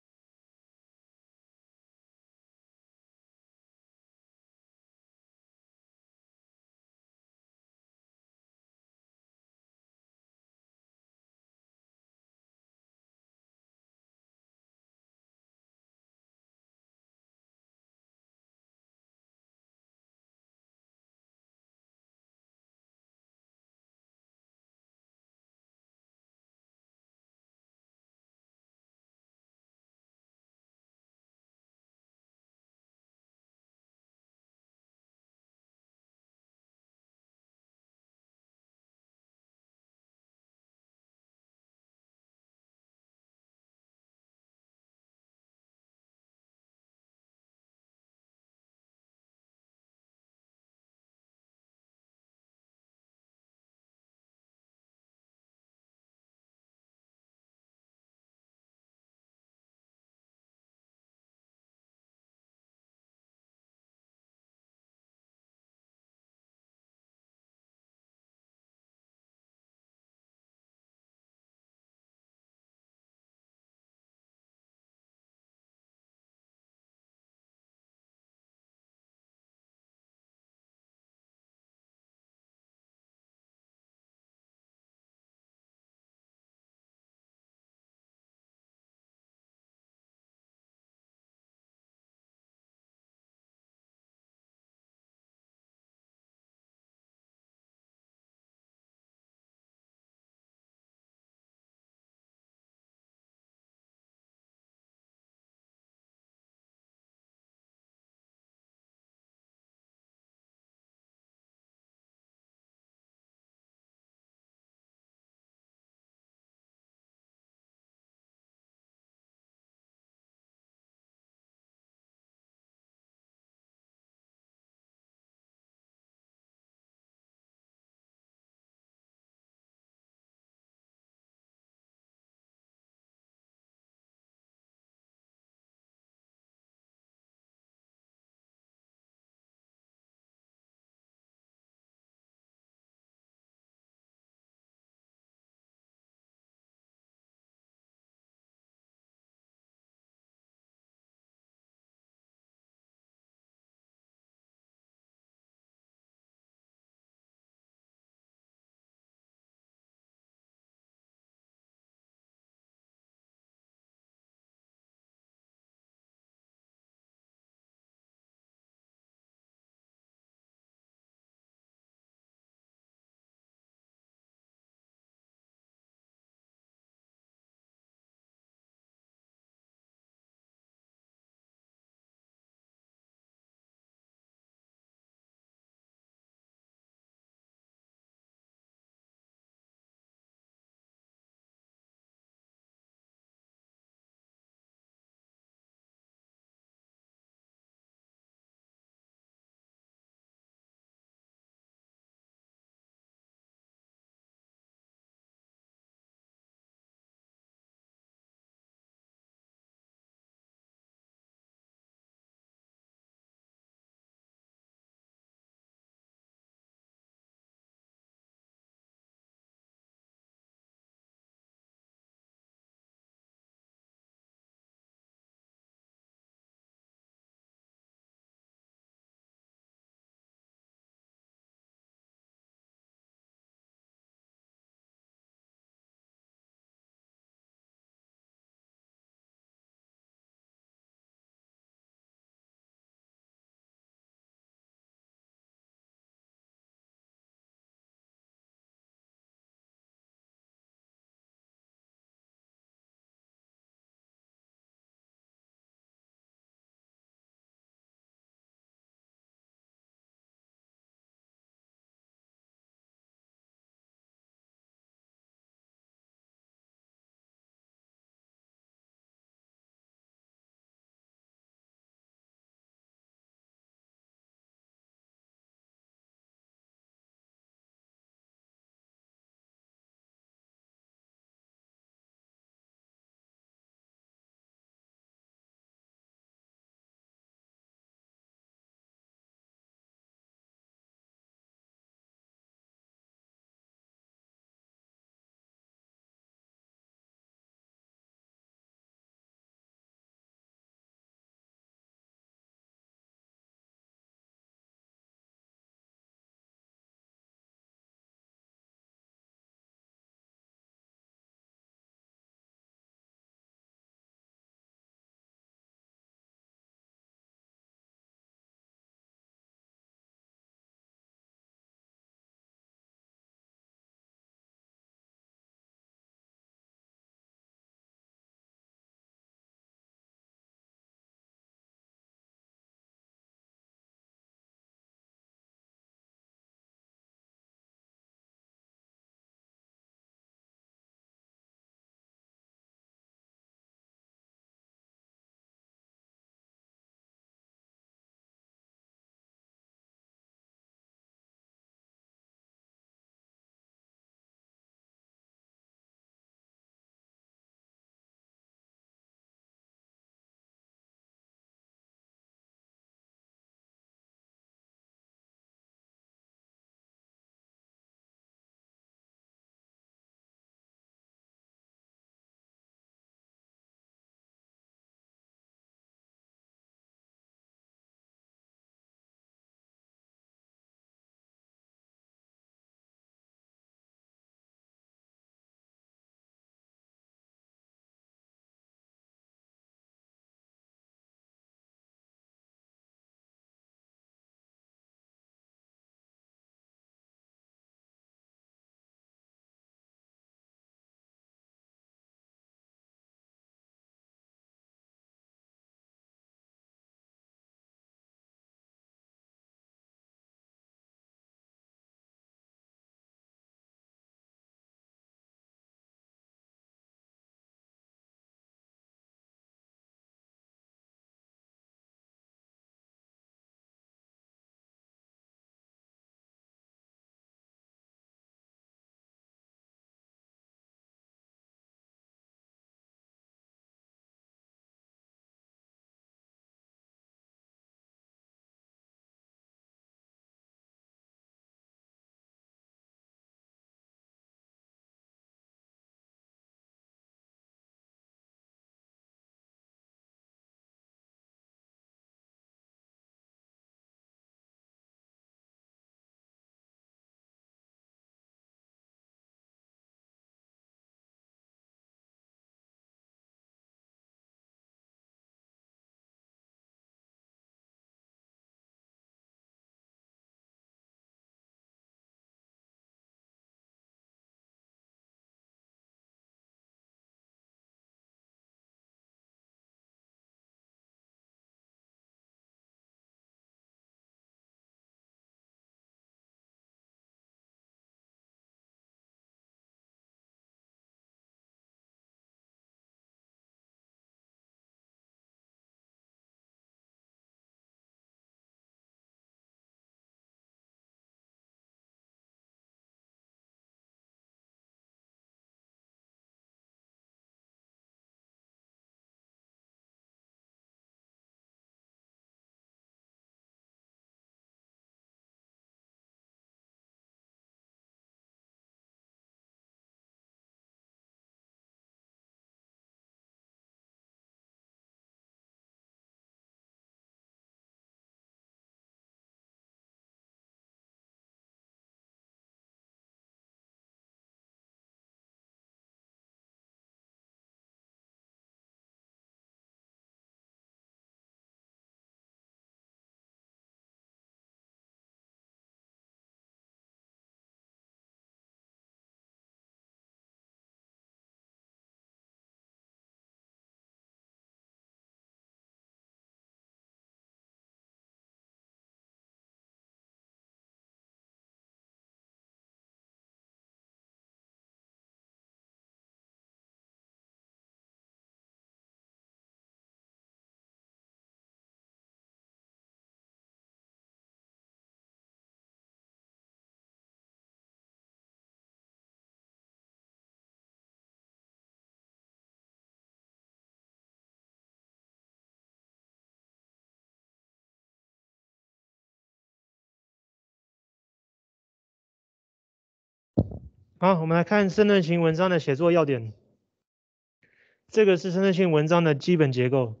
好，我们来看申论型文章的写作要点。这个是申论型文章的基本结构。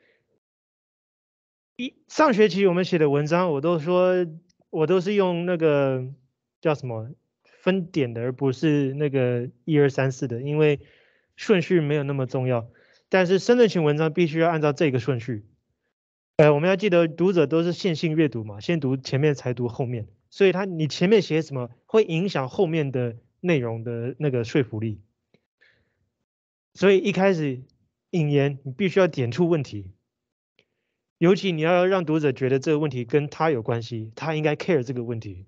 一上学期我们写的文章，我都说我都是用那个叫什么分点的，而不是那个一二三四的，因为顺序没有那么重要。但是申论型文章必须要按照这个顺序。呃，我们要记得读者都是线性阅读嘛，先读前面才读后面，所以他你前面写什么会影响后面的内容的那个说服力。所以一开始引言你必须要点出问题，尤其你要让读者觉得这个问题跟他有关系，他应该 care 这个问题。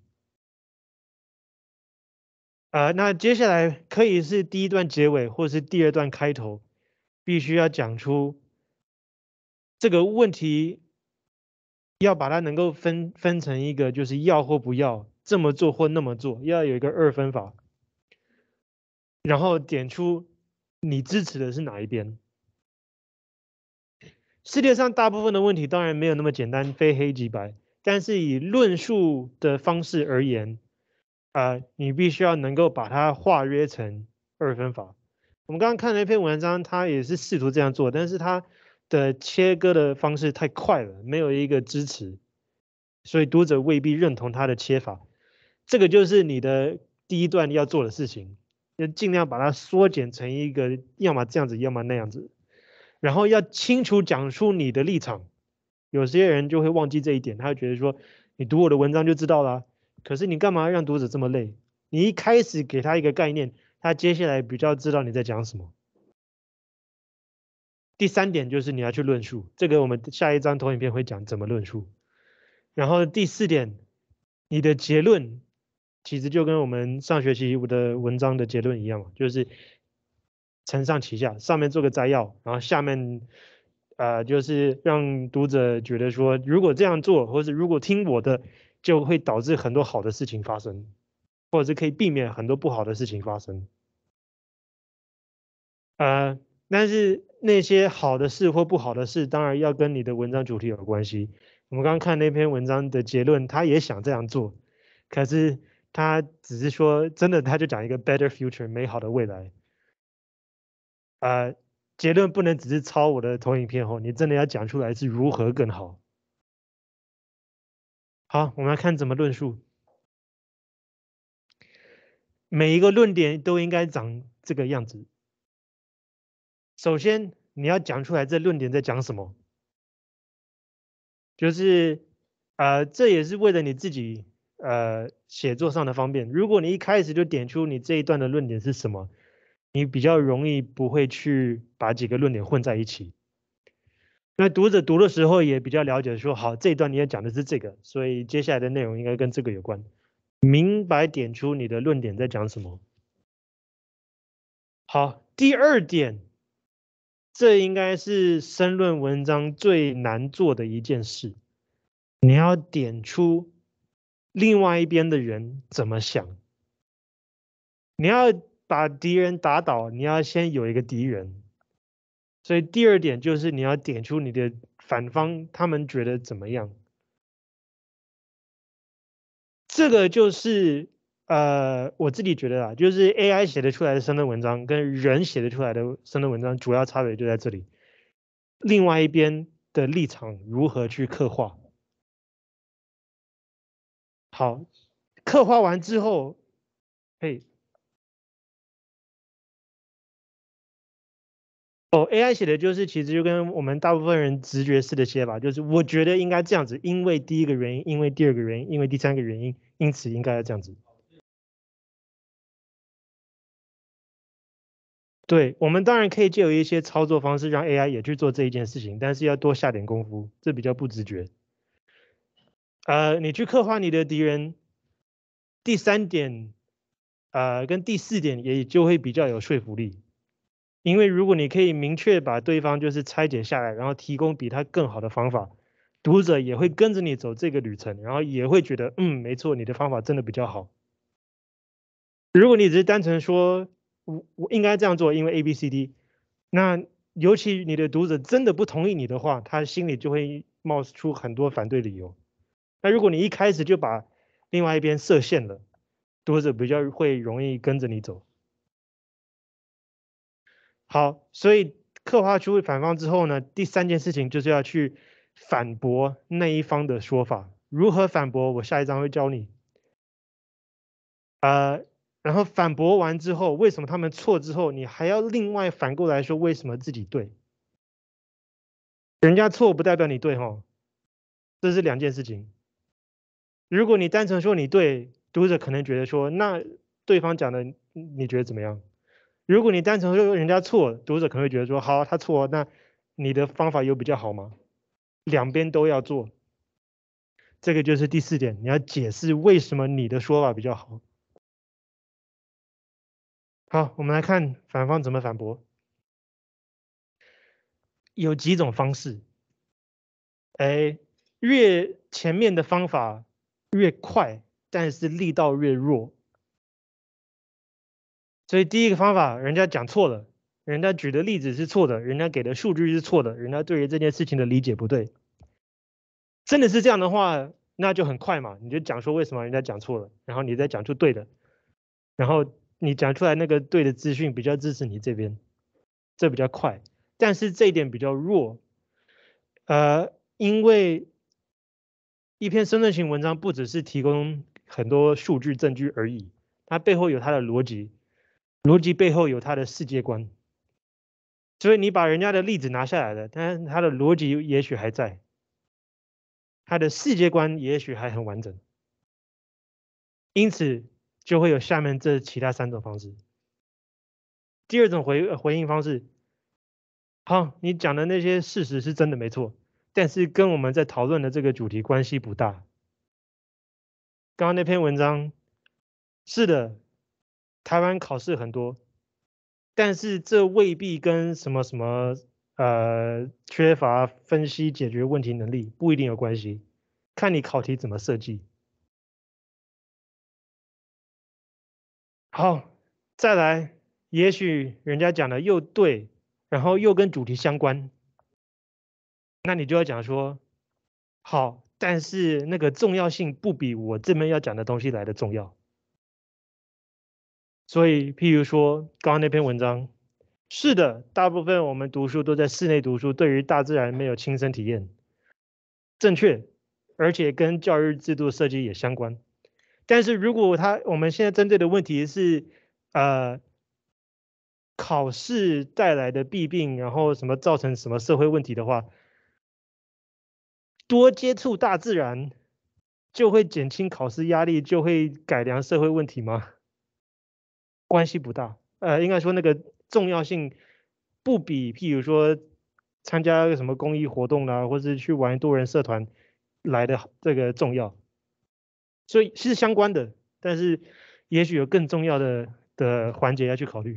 啊、呃，那接下来可以是第一段结尾，或是第二段开头，必须要讲出这个问题，要把它能够分分成一个就是要或不要，这么做或那么做，要有一个二分法，然后点出你支持的是哪一边。世界上大部分的问题当然没有那么简单，非黑即白。但是以论述的方式而言，啊、呃，你必须要能够把它化约成二分法。我们刚刚看了一篇文章，它也是试图这样做，但是它的切割的方式太快了，没有一个支持，所以读者未必认同它的切法。这个就是你的第一段要做的事情，就尽量把它缩减成一个要么这样子，要么那样子。然后要清楚讲出你的立场。有些人就会忘记这一点，他会觉得说，你读我的文章就知道啦。可是你干嘛让读者这么累？你一开始给他一个概念，他接下来比较知道你在讲什么。第三点就是你要去论述，这个我们下一张投影片会讲怎么论述。然后第四点，你的结论其实就跟我们上学期我的文章的结论一样嘛，就是承上启下，上面做个摘要，然后下面呃就是让读者觉得说，如果这样做，或是如果听我的，就会导致很多好的事情发生，或者是可以避免很多不好的事情发生。呃，但是那些好的事或不好的事，当然要跟你的文章主题有关系。我们刚刚看那篇文章的结论，他也想这样做，可是他只是说，真的他就讲一个 better future 美好的未来。呃，结论不能只是抄我的投影片后，你真的要讲出来是如何更好。好，我们来看怎么论述。每一个论点都应该长这个样子。首先，你要讲出来这论点在讲什么，就是呃，这也是为了你自己呃写作上的方便。如果你一开始就点出你这一段的论点是什么，你比较容易不会去把几个论点混在一起。那读者读的时候也比较了解说，好，这一段你也讲的是这个，所以接下来的内容应该跟这个有关。明白点出你的论点在讲什么。好，第二点，这应该是申论文章最难做的一件事。你要点出另外一边的人怎么想。你要把敌人打倒，你要先有一个敌人。所以第二点就是你要点出你的反方他们觉得怎么样。这个就是呃我自己觉得啊，就是 A I 写的出来的申论文章跟人写的出来的申论文章主要差别就在这里。另外一边的立场如何去刻画。好，刻画完之后，嘿，哦 ，A I 写的就是其实就跟我们大部分人直觉式的写法，就是我觉得应该这样子，因为第一个原因，因为第二个原因，因为第三个原因，因此应该要这样子。对，我们当然可以借由一些操作方式让 A I 也去做这一件事情，但是要多下点功夫，这比较不直觉。呃，你去刻画你的敌人，第三点，呃，跟第四点也就会比较有说服力。因为如果你可以明确把对方就是拆解下来，然后提供比他更好的方法，读者也会跟着你走这个旅程，然后也会觉得，嗯，没错，你的方法真的比较好。如果你只是单纯说，我我应该这样做，因为 A B C D，那尤其你的读者真的不同意你的话，他心里就会冒出很多反对理由。那如果你一开始就把另外一边设限了， 读者比较会容易跟着你走。好，所以刻画出反方之后呢，第三件事情就是要去反驳那一方的说法。如何反驳？我下一章会教你。呃，然后反驳完之后，为什么他们错之后，你还要另外反过来说为什么自己对？人家错不代表你对哈，这是两件事情。如果你单纯说你对，读者可能觉得说那对方讲的你觉得怎么样？如果你单纯说人家错，读者可能会觉得说好他错，那你的方法有比较好吗？两边都要做，这个就是第四点，你要解释为什么你的说法比较好。好，我们来看反方怎么反驳。有几种方式，哎，越前面的方法越快，但是力道越弱。所以第一个方法，人家讲错了，人家举的例子是错的，人家给的数据是错的，人家对于这件事情的理解不对。真的是这样的话，那就很快嘛，你就讲说为什么人家讲错了，然后你再讲出对的，然后你讲出来那个对的资讯比较支持你这边，这比较快。但是这一点比较弱，呃，因为一篇申论型文章不只是提供很多数据证据而已，它背后有它的逻辑，逻辑背后有它的世界观。所以你把人家的例子拿下来了，但是他的逻辑也许还在，他的世界观也许还很完整，因此就会有下面这其他三种方式。第二种回回应方式，好，你讲的那些事实是真的没错，但是跟我们在讨论的这个主题关系不大。刚刚那篇文章，是的，台湾考试很多，但是这未必跟什么什么呃缺乏分析解决问题能力不一定有关系，看你考题怎么设计。好，再来，也许人家讲的又对，然后又跟主题相关，那你就要讲说，好，但是那个重要性不比我这边要讲的东西来的重要。所以，譬如说刚刚那篇文章，是的，大部分我们读书都在室内读书，对于大自然没有亲身体验，正确，而且跟教育制度设计也相关。但是如果他我们现在针对的问题是，呃，考试带来的弊病，然后什么造成什么社会问题的话，多接触大自然就会减轻考试压力，就会改良社会问题吗？关系不大。呃，应该说那个重要性不比，譬如说参加什么公益活动啦，或是去玩多人社团来的这个重要。所以是相关的，但是也许有更重要的的环节要去考虑。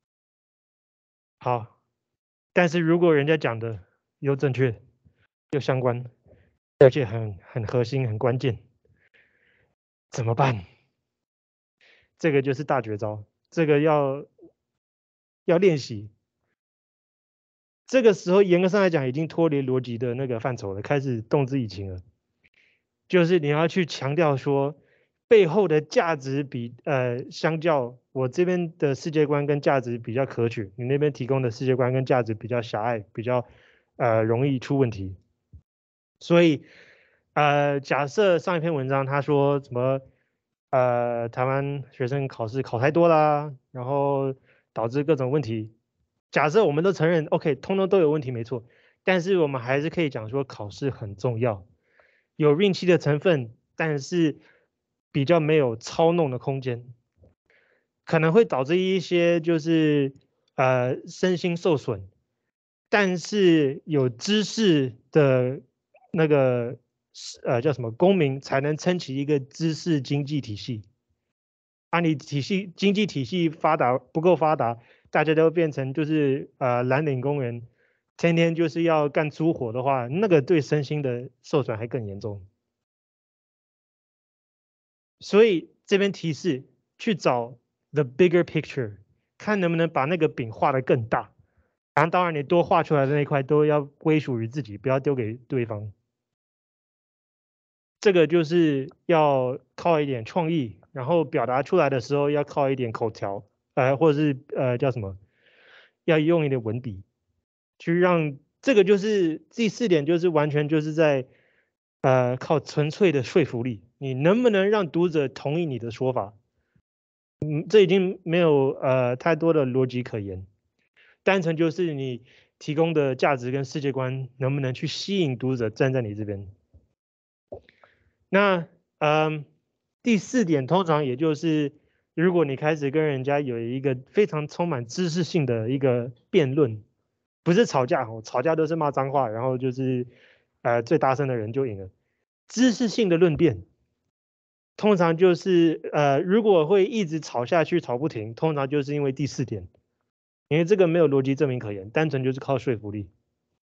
好，但是如果人家讲的又正确又相关，而且很很核心很关键，怎么办？这个就是大绝招，这个要要练习。这个时候严格上来讲已经脱离逻辑的那个范畴了，开始动之以情了。就是你要去强调说背后的价值比呃相较我这边的世界观跟价值比较可取，你那边提供的世界观跟价值比较狭隘，比较呃容易出问题。所以呃假设上一篇文章他说什么呃台湾学生考试考太多啦，然后导致各种问题。假设我们都承认 OK 通通都有问题没错，但是我们还是可以讲说考试很重要。有运气的成分，但是比较没有操弄的空间，可能会导致一些就是呃身心受损，但是有知识的那个呃叫什么公民才能撑起一个知识经济体系。啊，你体系经济体系发达不够发达，大家都变成就是呃蓝领工人，天天就是要干粗活的话，那个对身心的受损还更严重。所以这边提示去找 the bigger picture， 看能不能把那个饼画得更大。然后当然你多画出来的那一块都要归属于自己，不要丢给对方。这个就是要靠一点创意， 然后表达出来的时候要靠一点口条，呃，或者是呃叫什么，要用一点文笔，去让这个就是第四点，就是完全就是在呃靠纯粹的说服力，你能不能让读者同意你的说法？嗯，这已经没有呃太多的逻辑可言，单纯就是你提供的价值跟世界观能不能去吸引读者站在你这边。那嗯，第四点通常也就是，如果你开始跟人家有一个非常充满知识性的一个辩论，不是吵架哦，吵架都是骂脏话，然后就是呃最大声的人就赢了。知识性的论辩，通常就是呃如果会一直吵下去吵不停，通常就是因为第四点，因为这个没有逻辑证明可言，单纯就是靠说服力。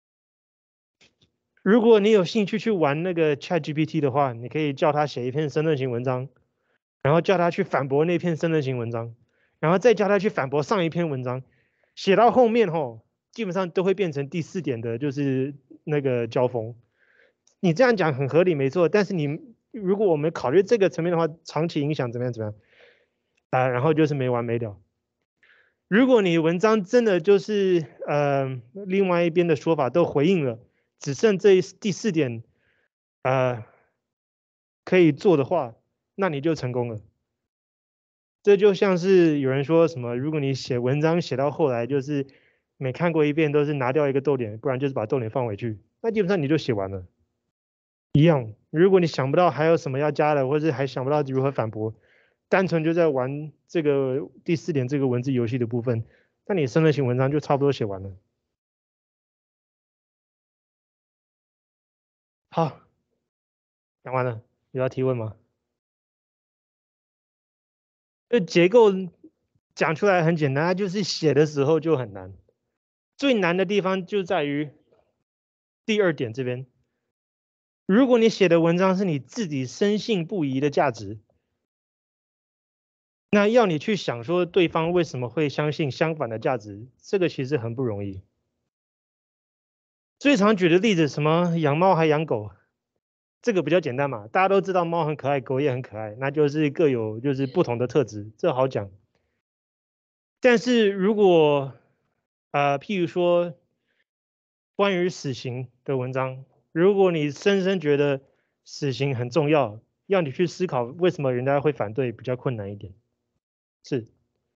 如果你有兴趣去玩那个 ChatGPT 的话，你可以叫他写一篇申论型文章，然后叫他去反驳那篇申论型文章，然后再叫他去反驳上一篇文章，写到后面吼，基本上都会变成第四点的，就是那个交锋。你这样讲很合理，没错，但是你如果我们考虑这个层面的话，长期影响怎么样怎么样啊、然后就是没完没了。如果你文章真的就是呃另外一边的说法都回应了，只剩这第四点呃可以做的话，那你就成功了。这就像是有人说什么，如果你写文章写到后来就是每看过一遍都是拿掉一个逗点，不然就是把逗点放回去，那基本上你就写完了。一样，如果你想不到还有什么要加的，或者还想不到如何反驳，单纯就在玩这个第四点这个文字游戏的部分，那你申论型文章就差不多写完了。好，讲完了，有要提问吗？这结构讲出来很简单，它就是写的时候就很难。最难的地方就在于第二点这边，如果你写的文章是你自己深信不疑的价值，那要你去想说对方为什么会相信相反的价值，这个其实很不容易。最常举的例子，什么养猫还养狗，这个比较简单嘛，大家都知道猫很可爱，狗也很可爱，那就是各有就是不同的特质，这好讲。但是如果呃，譬如说关于死刑的文章，如果你深深觉得死刑很重要，要你去思考为什么人家会反对，比较困难一点。是，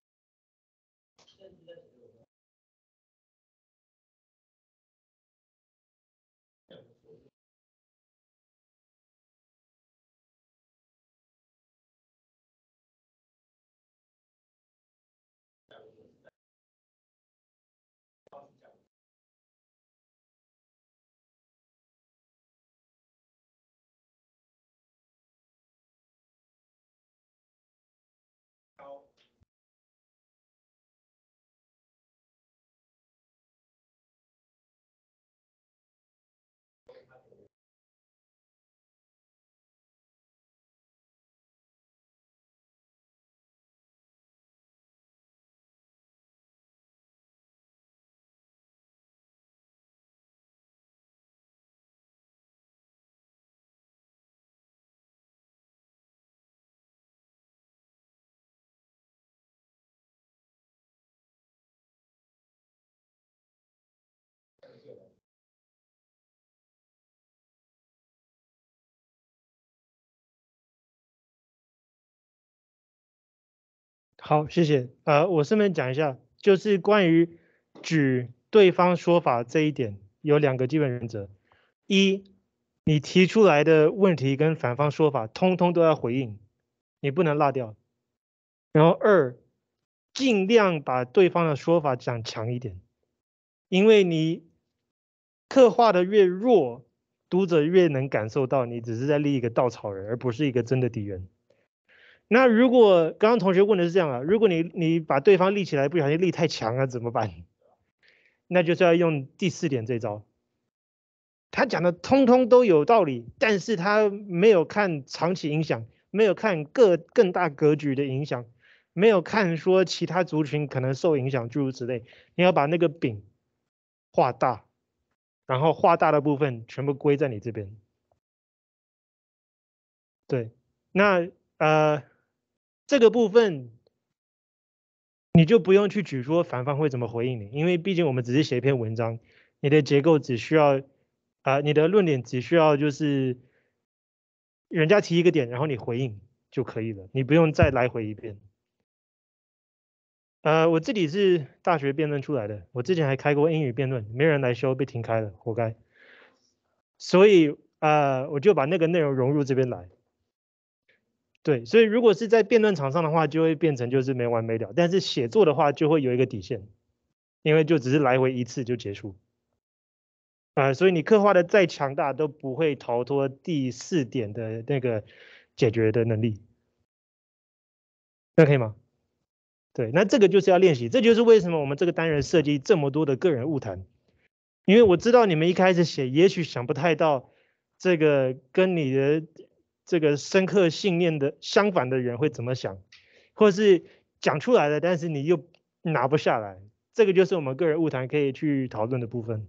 好，谢谢。呃，我顺便讲一下，就是关于举对方说法这一点，有两个基本原则：一，你提出来的问题跟反方说法，通通都要回应，你不能落掉。然后二，尽量把对方的说法讲强一点，因为你刻画的越弱，读者越能感受到你只是在立一个稻草人，而不是一个真的敌人。那如果刚刚同学问的是这样啊，如果你你把对方立起来，不小心立太强了怎么办？那就是要用第四点这招。他讲的通通都有道理，但是他没有看长期影响，没有看各更大格局的影响，没有看说其他族群可能受影响，诸如此类。你要把那个饼画大，然后画大的部分全部归在你这边。对，那呃这个部分你就不用去举说反方会怎么回应你，因为毕竟我们只是写一篇文章，你的结构只需要啊、呃，你的论点只需要就是人家提一个点，然后你回应就可以了，你不用再来回一遍。呃，我自己是大学辩论出来的，我之前还开过英语辩论，没人来修，被停开了，活该。所以呃，我就把那个内容融入这边来。对，所以如果是在辩论场上的话，就会变成就是没完没了。但是写作的话，就会有一个底线，因为就只是来回一次就结束。呃，所以你刻画的再强大，都不会逃脱第四点的那个解决的能力。那可以吗？对，那这个就是要练习，这就是为什么我们这个单元设计这么多的个人误谈，因为我知道你们一开始写，也许想不太到这个跟你的这个深刻信念的相反的人会怎么想，或是讲出来了，但是你又拿不下来，这个就是我们个人误谈可以去讨论的部分。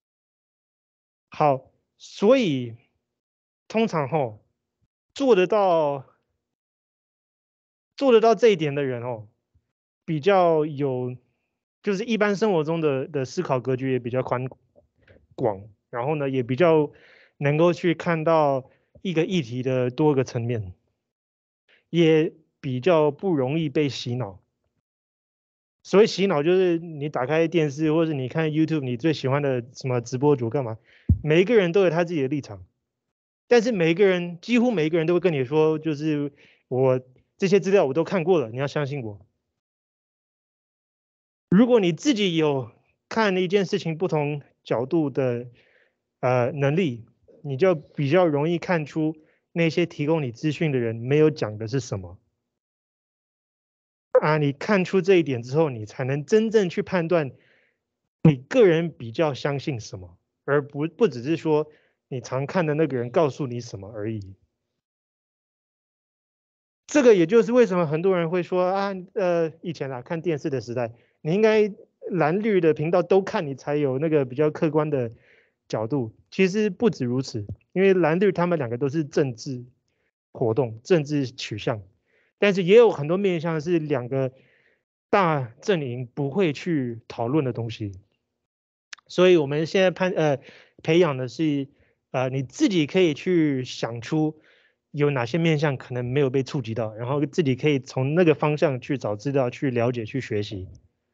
好，所以通常吼做得到做得到这一点的人哦，比较有，就是一般生活中的的思考格局也比较宽广，然后呢，也比较能够去看到一个议题的多个层面，也比较不容易被洗脑。所谓洗脑，就是你打开电视或者你看 YouTube，你最喜欢的什么直播主干嘛？每一个人都有他自己的立场，但是每一个人几乎每一个人都会跟你说，就是我这些资料我都看过了，你要相信我。如果你自己有看一件事情不同角度的呃能力，你就比较容易看出那些提供你资讯的人没有讲的是什么。啊，你看出这一点之后，你才能真正去判断你个人比较相信什么，而不不只是说你常看的那个人告诉你什么而已。这个也就是为什么很多人会说啊，呃，以前啊看电视的时代，你应该蓝绿的频道都看，你才有那个比较客观的角度。其实不止如此，因为蓝绿他们两个都是政治活动、政治取向，但是也有很多面向是两个大阵营不会去讨论的东西。所以我们现在判呃培养的是呃你自己可以去想出有哪些面向可能没有被触及到，然后自己可以从那个方向去找资料、去了解、去学习。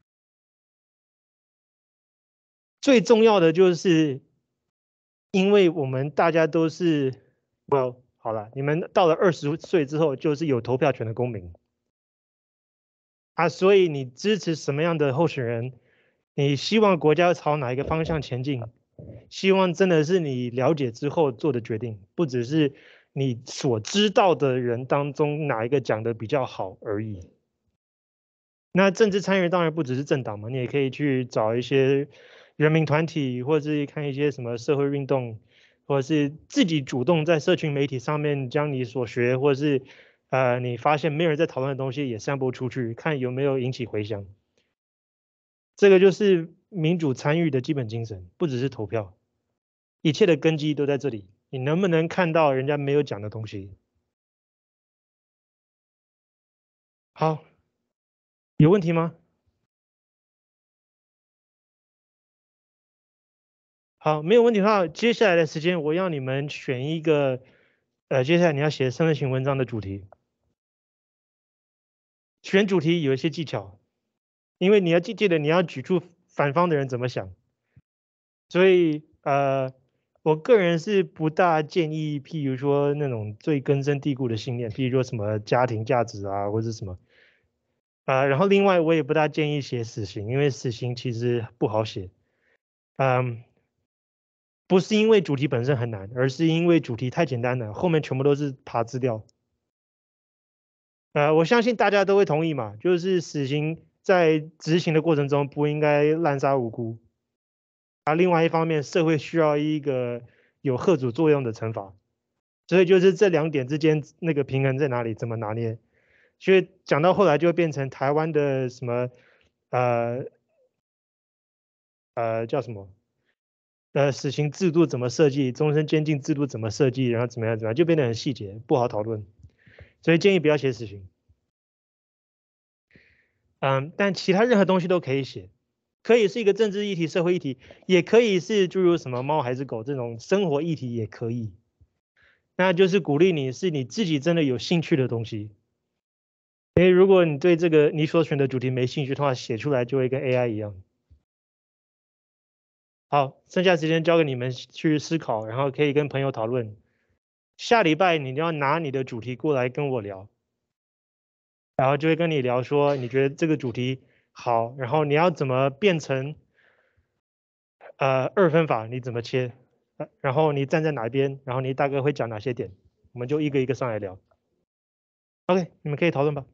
最重要的就是，因为我们大家都是，well 好了，你们到了二十岁之后就是有投票权的公民啊，所以你支持什么样的候选人，你希望国家朝哪一个方向前进，希望真的是你了解之后做的决定，不只是你所知道的人当中哪一个讲的比较好而已。那政治参与当然不只是政党嘛，你也可以去找一些人民团体，或者是看一些什么社会运动，或者是自己主动在社群媒体上面将你所学，或者是呃你发现没有人在讨论的东西也散播出去，看有没有引起回响。这个就是民主参与的基本精神，不只是投票，一切的根基都在这里。你能不能看到人家没有讲的东西？好，有问题吗？好，没有问题的话，接下来的时间我要你们选一个，呃，接下来你要写申论型文章的主题。选主题有一些技巧，因为你要记记得你要举出反方的人怎么想，所以呃，我个人是不大建议，譬如说那种最根深蒂固的信念，譬如说什么家庭价值啊，或者什么，啊、然后另外我也不大建议写死刑，因为死刑其实不好写，嗯。不是因为主题本身很难，而是因为主题太简单了，后面全部都是爬资料。呃，我相信大家都会同意嘛，就是死刑在执行的过程中不应该滥杀无辜。啊，另外一方面，社会需要一个有吓阻作用的惩罚，所以就是这两点之间那个平衡在哪里，怎么拿捏？所以讲到后来就会变成台湾的什么，呃呃叫什么？呃，死刑制度怎么设计，终身监禁制度怎么设计，然后怎么样怎么样，就变得很细节，不好讨论。所以建议不要写死刑。 嗯，但其他任何东西都可以写，可以是一个政治议题、社会议题，也可以是诸如什么猫还是狗这种生活议题也可以。那就是鼓励你是你自己真的有兴趣的东西。因为如果你对这个你所选的主题没兴趣的话，写出来就会跟 A I 一样。好，剩下时间交给你们去思考，然后可以跟朋友讨论。下礼拜你要拿你的主题过来跟我聊，然后就会跟你聊说你觉得这个主题好，然后你要怎么变成呃二分法，你怎么切，呃然后你站在哪边，然后你大概会讲哪些点，我们就一个一个上来聊。OK，你们可以讨论吧。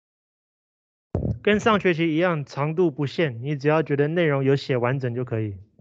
跟上学期一样，长度不限，你只要觉得内容有写完整就可以。